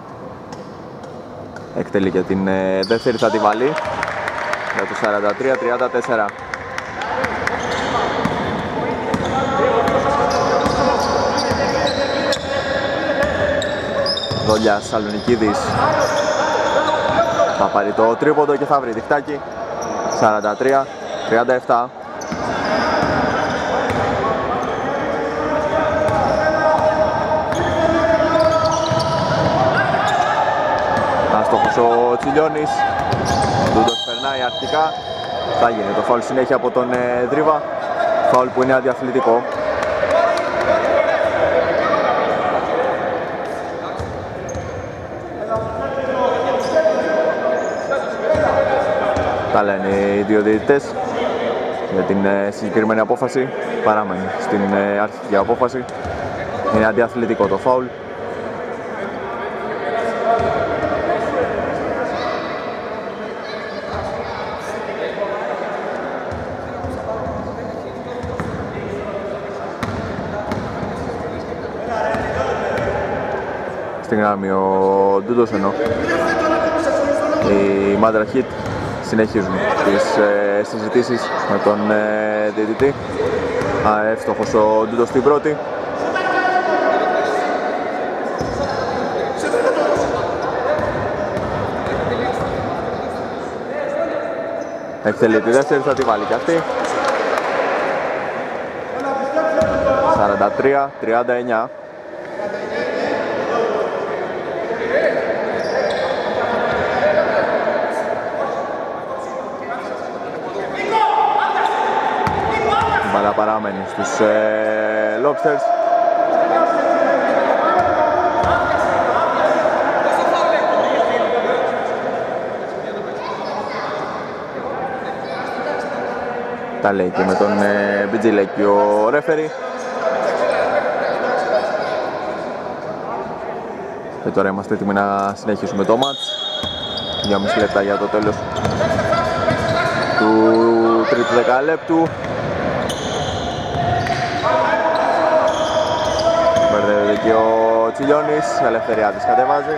A: Εκτελεί για την ε, δεύτερη, θα τη βάλει για το σαράντα τρία τριάντα τέσσερα. Δόλιας, Σαλονικίδης θα πάρει το τρίποντο και θα βρει διχτάκι. Σαράντα τρία τριάντα επτά. Άστοχος ο Τσιλιώνης. Ο Ντούντος περνάει αρχικά. Θα γίνει το φάουλ συνέχεια από τον ε, Δρίβα. Φάουλ που είναι αντιαθλητικό. Τα λένε οι δύο διαιτητές για την ε, συγκεκριμένη απόφαση. Παραμένει στην ε, αρχική απόφαση. Είναι αντιαθλητικό το φάουλ. στην γράμμη ο Ντούντος, ενώ οι Madra Heat συνεχίζουν τις ε, συζητήσεις με τον ε, διαιτητή. Εύστοχος ο Ντούντος στην πρώτη. Εκτελεί τη δεύτερη, θα τη βάλει και αυτή. σαράντα τρία τριάντα εννιά. Η μπάλα παραμένει στους ε, Lobsters. Τα λέει και με τον ε, Μπιτζιλέκη ο ρέφερι. Και τώρα είμαστε έτοιμοι να συνεχίσουμε το μάτς. δυόμισι λεπτά για το τέλος του τρίτου δεκαλέπτου. Μπερδεύεται και ο Τσιλιώνης, Ελευθεριάδης κατεβάζει.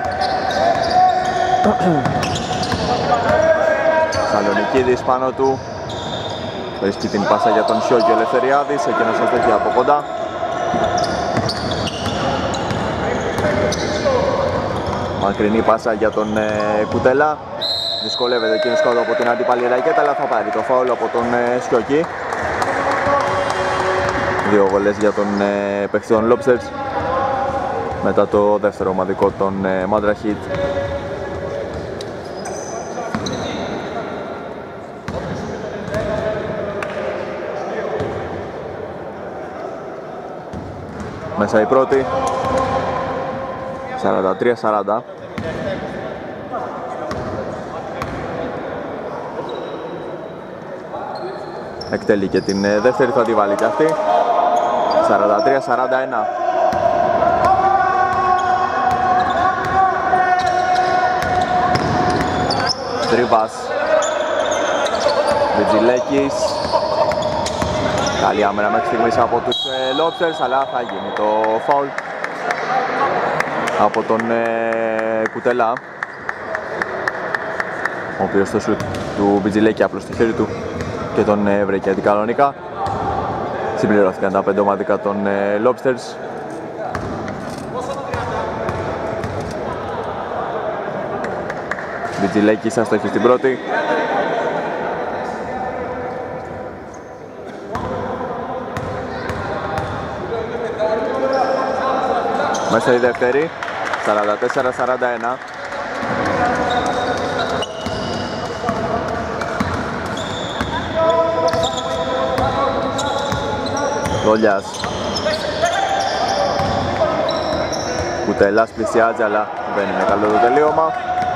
A: Σαλονικίδης πάνω του. Βρίσκει την πάσα για τον Σιώκη ο Ελευθεριάδης, εκείνος αστοχεί από κοντά. Μακρινή πάσα για τον ε, Κουτελά. Δυσκολεύεται εκείνος κάτω από την αντίπαλη ρακέτα, αλλά θα πάρει το φάουλ από τον ε, Σιώκη. Δύο βολές για τον ε, παίκτη των Lobsters μετά το δεύτερο ομαδικό των ε, Madra Heat. Μέσα η πρώτη, σαράντα τρία σαράντα. Εκτελεί και την δεύτερη, θα τη βάλει και αυτή. σαράντα τρία σαράντα ένα. Τρίβας. Βιτζιλέκης. Καλή άμυνα μέχρι στιγμής από τους ε, Lobsters, αλλά θα γίνει το φάουλ από τον ε, Κουτελά, ο οποίος το σουτ του Μπιτζιλέκη απλώς στο χέρι του και τον ε, βρήκε αντικανονικά. Συμπληρώθηκαν τα πέντε ομαδικά των ε, Lobsters. Μπιτζιλέκης αστοχή στην πρώτη. Μέσα η δεύτερη, σαράντα τέσσερα σαράντα ένα. Δόλιας. Κουτελάς πλησιάζει, αλλά δεν είναι καλό το τελείωμα.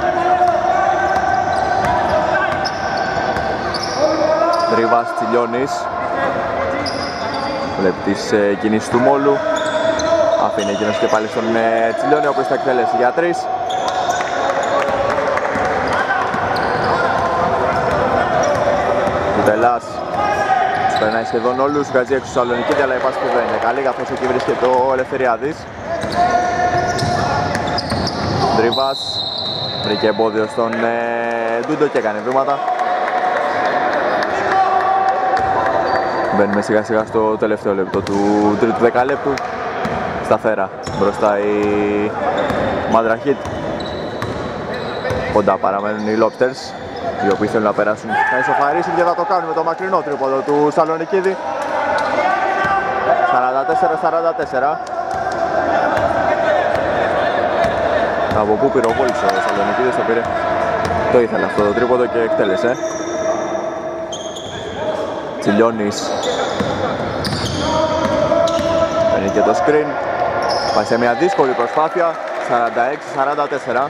A: Τρίβας, Τσιλιώνης. Βλέπει τις ε, κινήσεις του Μόλου. Αφήνει εκείνος και πάλι στον ε, Τσιλιώνη, ο οποίος θα εκτελέσει για τρεις. Κουτελάς περνάει σχεδόν όλους, βγάζει έξω Σαλονικίδη, αλλά η πάση του δεν είναι καλή, καθώς εκεί βρίσκεται ο Ελευθεριάδης. Τρίβας βρήκε εμπόδιο στον ε, Ντούντο και έκανε βήματα. Μπαίνουμε σιγά σιγά στο τελευταίο λεπτό του τρίτου δεκαλέπτου. Σταθέρα μπροστά η Madra Heat. Κοντά παραμένουν οι Lobsters, οι οποίοι θέλουν να περάσουν, να ισοφαρίσουν και θα το κάνουν με το μακρινό τρίποδο του Σαλονικίδη. σαράντα τέσσερα σαράντα τέσσερα. Από πού πυροβόλησε ο Σαλονικίδης, το πήρε, το ήθελε αυτό το τρίποδο και εκτέλεσε. Τσιλιώνης παίρνει και το screen. Πάει σε μια δύσκολη προσπάθεια, σαράντα έξι σαράντα τέσσερα.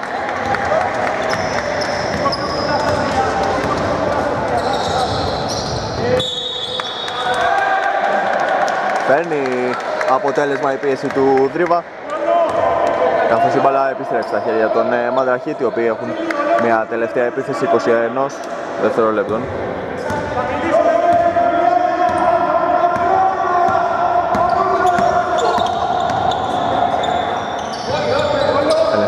A: Παίρνει αποτέλεσμα η πίεση του Δρίβα, καθώς η μπάλα επιστρέφει στα χέρια των Madra Heat, οι οποίοι έχουν μια τελευταία επίθεση είκοσι ένα δευτερολέπτων.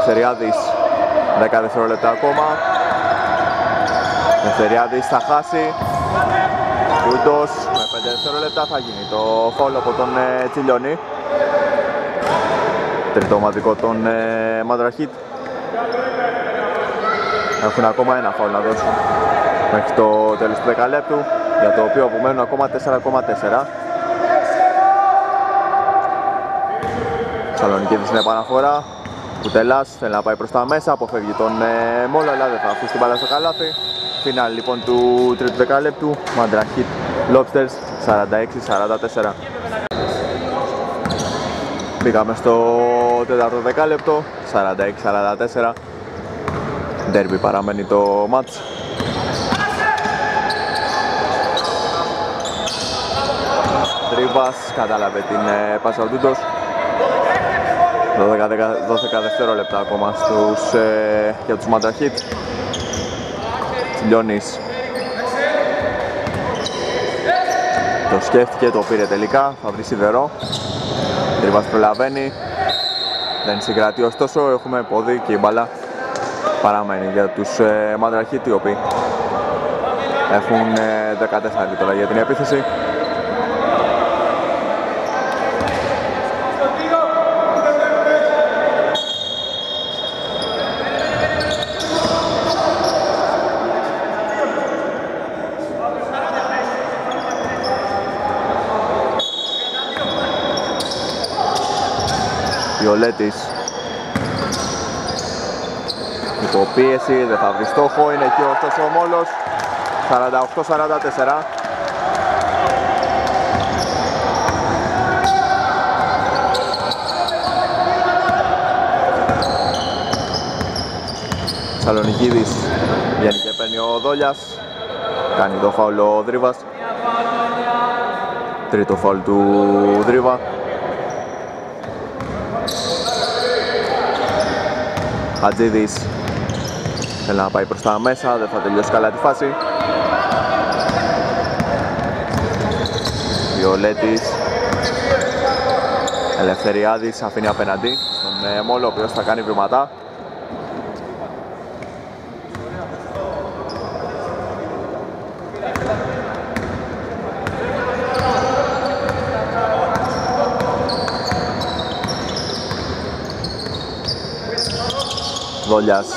A: Ελευθεριάδης, δέκα δευτερόλεπτα ακόμα. Ελευθεριάδης θα χάσει. Κούντος με πέντε δευτερόλεπτα θα γίνει το φάουλ από τον ε, Τσιλιώνη. Τρίτο ομαδικό των ε, Μάντραχιτ. Έχουν ακόμα ένα φάουλ να δώσουν μέχρι το τέλος του δεκαλέπτου, για το οποίο απομένουν ακόμα τέσσερα κόμμα τέσσερα. Σαλονικίδης στην επαναφορά. Κουτελάς θέλει να πάει προς τα μέσα, αποφεύγει τον ε, Μόλο, αλλά δεν θα αφήσει την μπάλα στο καλάθι. Φινάλ λοιπόν του τρίτου δεκαλέπτου. Μάντραχιτ Lobsters σαράντα έξι σαράντα τέσσερα. Πήγαμε στο τέταρτο δεκάλεπτο, σαράντα έξι σαράντα τέσσερα. Ντέρμπι παραμένει το μάτς. Τρίβας κατάλαβε την ε, πάσα ο Τούντος. δώδεκα δευτερόλεπτα ακόμα στους, ε, για τους Μάντραχιτ. Τσιλιώνης το σκέφτηκε, το πήρε τελικά, θα βρει σιδερό. Τρίβας προλαβαίνει, δεν συγκρατεί, ωστόσο έχουμε πόδι και η μπάλα παραμένει για τους ε, Μάντραχιτ, οι οποίοι έχουν ε, δεκατέσσερα λεπτά για την επίθεση. Βιολέτης υποπίεση, δεν θα βρει στόχο, είναι εκεί ωστόσο ο Μόλος. Σαράντα οκτώ σαράντα τέσσερα. Σαλονικίδης βγαίνει και παίρνει ο Δόλιας. Κάνει το φάουλ ο Δρίβας. Τρίτο φάουλ του Δρίβα. Χατζίδης θέλει να πάει προς τα μέσα, δεν θα τελειώσει καλά τη φάση. Βιολέτης. Ελευθεριάδης αφήνει απέναντι στον Μόλο, ο οποίος θα κάνει βήματα. Δόλιας.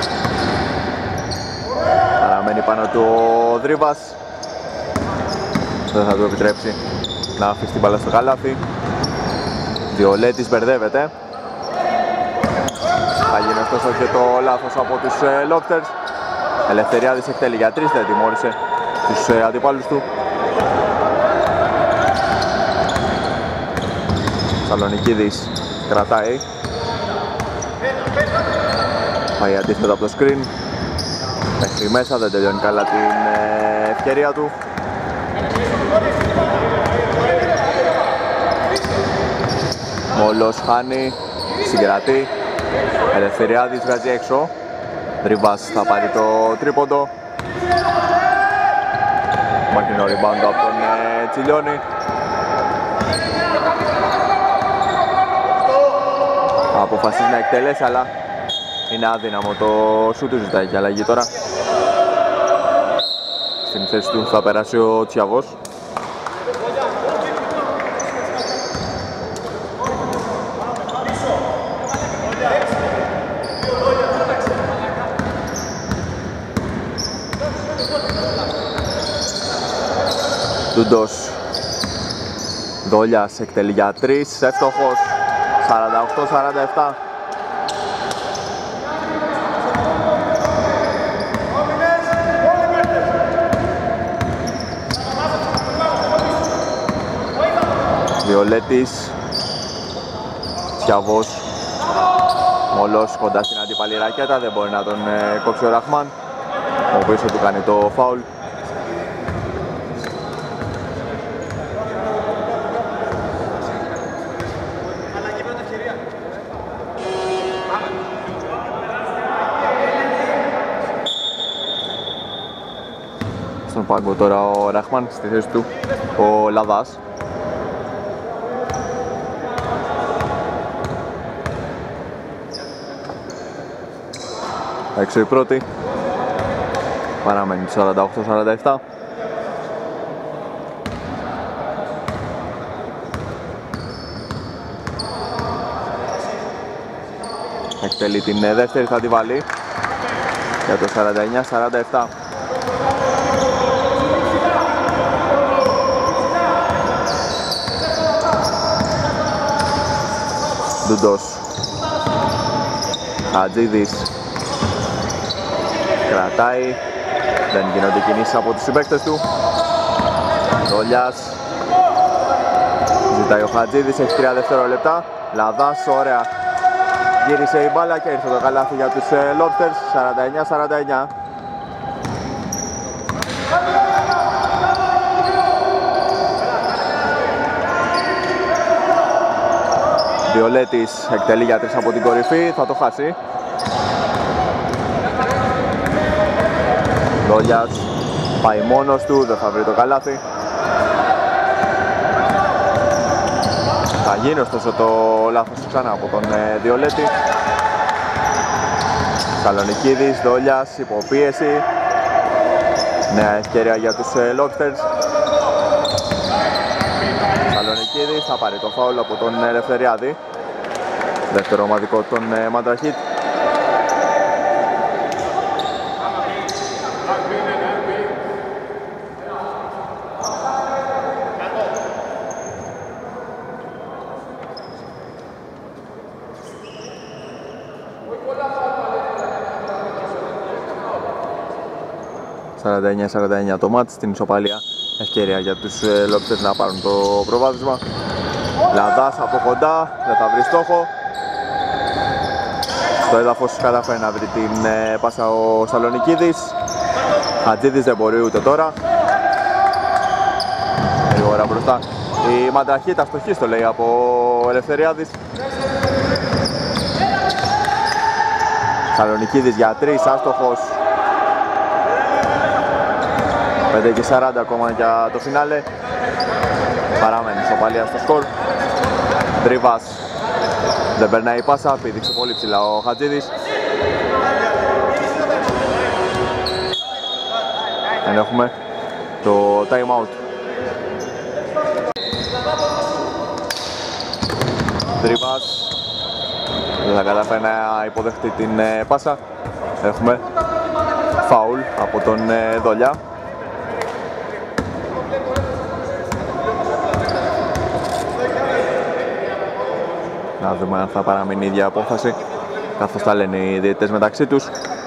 A: Παραμένει πάνω του ο Δρίβας. Δεν θα του επιτρέψει να αφήσει την μπάλα στο καλάθι. Βιολέτης μπερδεύεται. Θα γίνει ωστόσο και το λάθος από τους Lobsters. Ελευθεριάδης εκτέλει για τρεις, δεν τιμώρησε τους αντιπάλους του. Σαλονικίδης κρατάει. Πάει αντίθετα από το screen. Μέχρι μέσα, δεν τελειώνει καλά την ε, ευκαιρία του. Μόλος χάνει, συγκρατεί. Ελευθεριάδης βγάζει έξω. Ριβάς θα πάρει το τρίποντο. Μακρινό rebound από τον ε, Τσιλιώνη. Αποφασίζει να εκτελέσει, αλλά είναι αδύναμο το σου του, ζητάει και αλλαγή τώρα. Στην θέση του θα περάσει ο Τσιαβός. Τούντος. Δόλιας εκτελεί για τρεις, εύστοχος. σαράντα οκτώ σαράντα επτά. Βιολέτης. Τσιαβός. Μόλος κοντά στην αντίπαλη ρακέτα, δεν μπορεί να τον ε, κόψει ο Ραχμάν, ο οποίος θα του κάνει το φάουλ. Στον πάγκο τώρα ο Ραχμάν, στη θέση του ο Λαδάς. έξω η πρώτη. Παραμένει σαράντα οκτώ σαράντα επτά. Εκτελεί την δεύτερη, θα τη βάλει για το σαράντα εννιά σαράντα επτά. Ντουντός, Χατζίδης, κρατάει, δεν γίνονται κινήσεις από τους συμπαίκτες του. Δόλιας, ζητάει ο Χατζίδης, έχει τρία δευτερόλεπτα. Λαδάς, ωραία, γύρισε η μπάλα και ήρθε το καλάθι για τους Lobsters, σαράντα εννιά σαράντα εννιά. Βιολέτης εκτελεί για τρεις από την κορυφή, θα το χάσει. Δόλιας πάει μόνος του, δεν θα βρει το καλάθι. Θα γίνει ωστόσο το λάθος ξανά από τον Βιολέτη. Σαλονικίδης, Δόλιας, υποπίεση. Νέα ευκαιρία για τους Lobsters. Σαλονικίδης θα πάρει το φάουλ από τον Ελευθεριάδη. Δεύτερο ομαδικό των Μαντραχίτ. σαράντα εννιά σαράντα εννιά το μάτς, στην ισοπαλία. Ευκαιρία για τους Lobsters να πάρουν το προβάδισμα. Λαδάς από κοντά, δεν θα βρει στόχο. Στο έδαφος καταφέρει να βρει την ε, πάσα ο Σαλονικίδης. Χατζίδης δεν μπορεί ούτε τώρα. Γρήγορα μπροστά. Η Μαντραχίτ αστοχή το λέει από Ελευθεριάδης. Σαλονικίδης για τρεις, άστοχος. πέντε και σαράντα ακόμα για το φινάλε. Παραμένει ισοπαλία στο σκορ. Τριβάς δεν περνάει η πάσα, πήδηξε πολύ ψηλά ο Χατζίδης. Δεν έχουμε το time out. Τριβάς δεν θα καταφέρει να υποδεχτεί την πάσα. Έχουμε φάουλ από τον Δόλια. Να δούμε αν θα παραμείνει η ίδια απόφαση, καθώς τα λένε οι διαιτητές μεταξύ τους.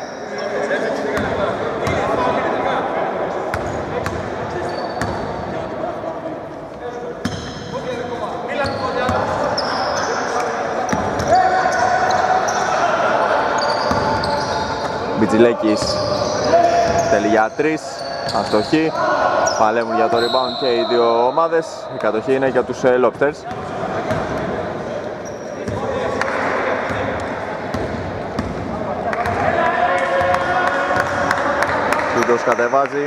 A: Μπιτζιλέκης θέλει για τρεις, αστοχή. Παλεύουν για το rebound και οι δύο ομάδες. Η κατοχή είναι για τους Lobsters. Τούτος κατεβάζει.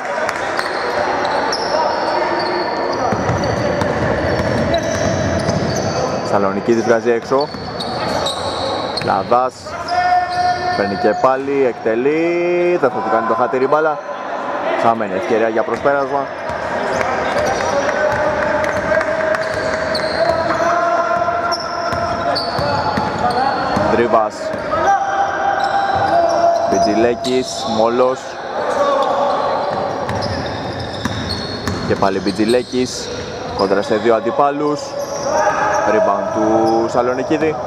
A: Σαλονικίδης βγάζει έξω. Λαδάς παίρνει και πάλι, εκτελεί, δεν θα του κάνει το χατήρι μπάλα. Χαμένη ευκαιρία για προσπέρασμα. Δρίβας, Μπιτζιλέκης, Μόλος. Και πάλι Μπιτζιλέκης, κόντρα σε δύο αντιπάλους. Rebound του Σαλονικίδη.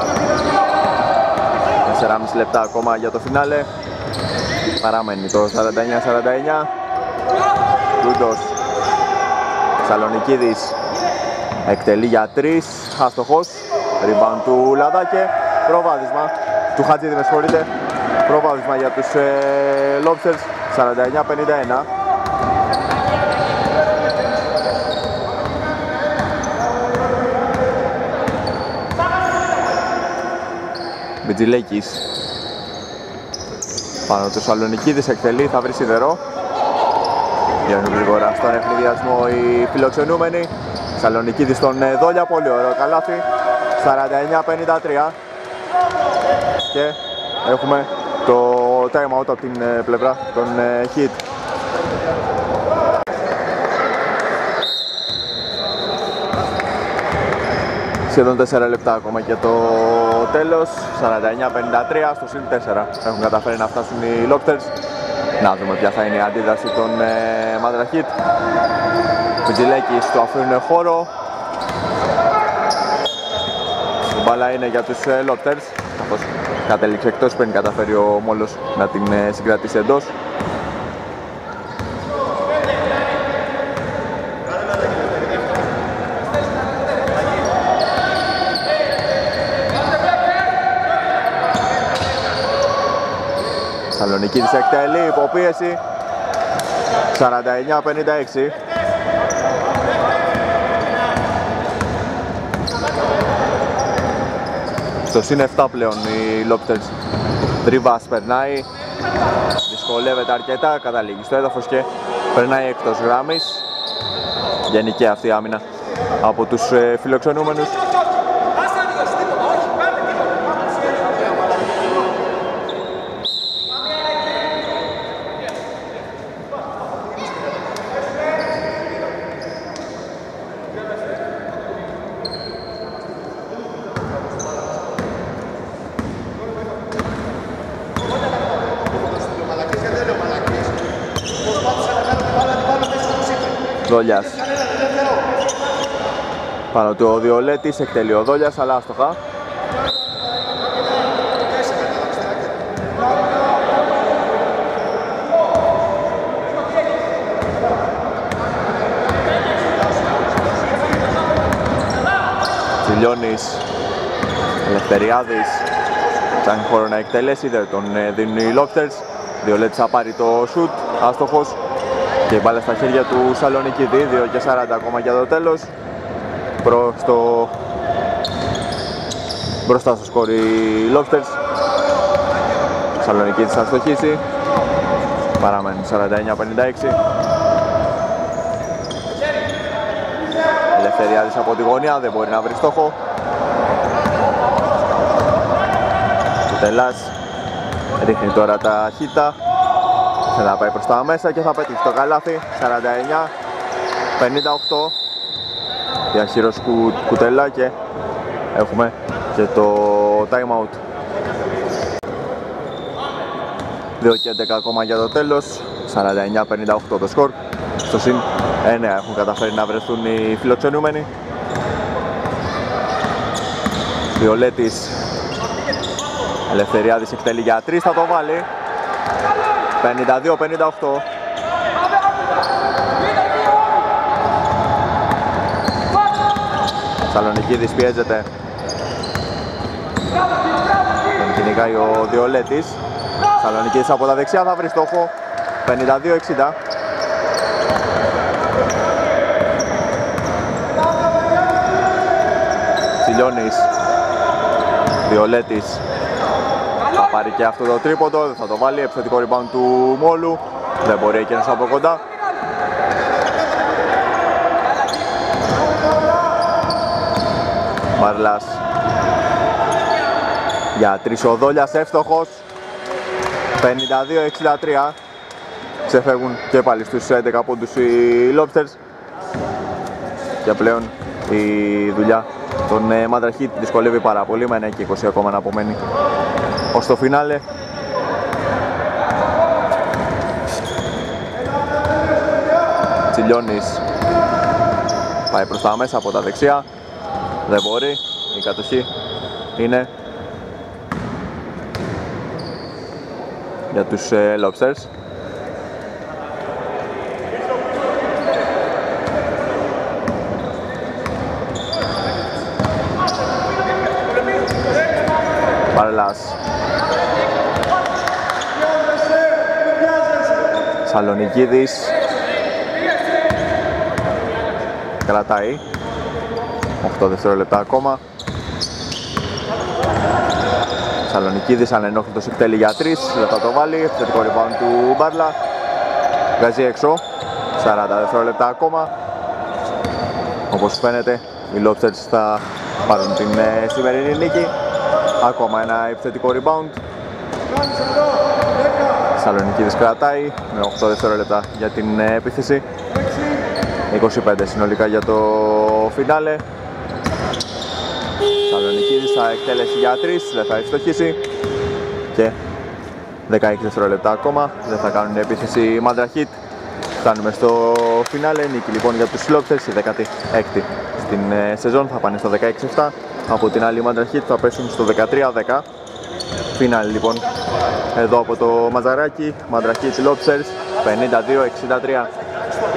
A: τέσσερα και μισό λεπτά ακόμα για το φινάλε. Παραμένει το σαράντα εννιά σαράντα εννιά. Τούντος, Σαλονικίδης εκτελεί για τρεις, άστοχος. Rebound του Λαδάκε. Προβάδισμα του Χατζίδη, με συγχωρείτε. Προβάδισμα για τους ε, Lobsters, σαράντα εννιά πενήντα ένα. Μπιτζιλέκης πάνω του Σαλονικίδης, εκτελεί, θα βρει σιδερό. Βγαίνουν γρήγορα στον ευνηδιασμό οι φιλοξενούμενοι. Σαλονικίδης στον Δόλια, πολύ ωραίο καλάθι. Σαράντα εννιά πενήντα τρία. Και έχουμε το time out από την πλευρά των Heat. Σχεδόν τέσσερα λεπτά ακόμα και το τέλος, σαράντα εννιά πενήντα τρία στο συν τέσσερα έχουν καταφέρει να φτάσουν οι Lobsters. Να δούμε ποια θα είναι η αντίδραση των ε, Madra Heat. Κουτζιλέκης του αφήνουν χώρο. Η μπάλα είναι για τους ε, Lobsters, καθώς κατέληξε εκτός πριν καταφέρει ο Μόλος να την ε, συγκρατήσει εντός. Σαλονικίδης εκτελεί, υποπίεση, σαράντα εννιά πενήντα έξι. Στο συν επτά πλέον οι Lobsters. Τρίβας περνάει, δυσκολεύεται αρκετά, καταλήγει στο έδαφος και περνάει εκτός γράμμης. Γενική αυτή η άμυνα από τους ε, φιλοξενούμενους. Δόλιας. Πάνω του ο Διολέτης, εκτελεί ο Δόλιας, αλλά άστοχα. Τσιλιώνης, Ελευθεριάδης, σαν χώρο να εκτελέσει, δεν τον δίνουν οι Lobsters. Διολέτης θα πάρει το σουτ, άστοχος. Και η μπάλα στα χέρια του Σαλονικίδη, δύο και σαράντα ακόμα για το τέλος. Προ στο... Μπροστά στο σκορ οι Lobsters. Σαλονικίδης θα στοχίσει. Παραμένει σαράντα εννιά πενήντα έξι. Ελευθεριάδης από τη γωνία, δεν μπορεί να βρει στόχο. Κουτελάς ρίχνει τώρα τα χίτα. Θα πάει προς τα μέσα και θα πετύχει το καλάθι. Σαράντα εννιά πενήντα οκτώ. Διαχείρος κου, Κουτελά και έχουμε και το time out. δύο και έντεκα ακόμα για το τέλος. Σαράντα εννιά πενήντα οκτώ το σκορ. Στο συν εννέα έχουν καταφέρει να βρεθούν οι φιλοξενούμενοι. Διολέτης, Ελευθεριάδης εκτελεί για τρεις, θα το βάλει. πενήντα δύο πενήντα οκτώ. Σαλονικίδης πιέζεται. Τον κυνηγάει ο Διολέτης. Σαλονικίδης από τα δεξιά θα βρει στόχο. πενήντα δύο εξήντα. Τσιλιώνης. Διολέτης. Θα πάρει και αυτό το τρίποντο, θα το βάλει, επιθετικό rebound του Μόλου. Δεν μπορεί εκείνος από κοντά. Μαρλάς. Για τρεις ο Δόλιας, εύστοχος. πενήντα δύο εξήντα τρία. Ξεφεύγουν και πάλι στους έντεκα πόντους οι Lobsters. Και πλέον η δουλειά των Madra Heat δυσκολεύει πάρα πολύ, με ένα και είκοσι ακόμα να απομένει ως το φινάλε. Τσιλιώνης πάει προς τα μέσα από τα δεξιά. Δεν μπορεί, η κατοχή είναι για τους ε, Lobsters. Παρλάς. Σαλονικίδης. Κρατάει. οκτώ δευτερόλεπτα ακόμα. Σαλονικίδης ανενόχλητος εκτέλει για τρεις. Δεν θα το βάλει. Επιθετικό rebound του Μπάρλα. Βγάζει έξω. σαράντα δευτερόλεπτα ακόμα. Όπως φαίνεται οι Lobsters θα πάρουν την ε, σημερινή νίκη. Ακόμα ένα επιθετικό rebound. Σαλονικίδης κρατάει με οκτώ δευτερόλεπτα για την επίθεση. είκοσι πέντε συνολικά για το φινάλε. Σαλονικίδης θα εκτέλεσει για τρεις, δεν θα ευστοχίσει. Και δεκαέξι δευτερόλεπτα ακόμα, δεν θα κάνουν επίθεση Μάντρα-Χιτ. Φτάνουμε στο φινάλε, νίκη λοιπόν για τους Lobsters, η δέκατη έκτη στην σεζόν, θα πάνε στο δεκαέξι επτά. Από την άλλη Μάντρα-Χιτ θα πέσουν στο δεκατρία δέκα. Φινάλε λοιπόν εδώ από το Μαζαράκι, Μάντρα-Χιτ Lobsters πενήντα δύο εξήντα τρία.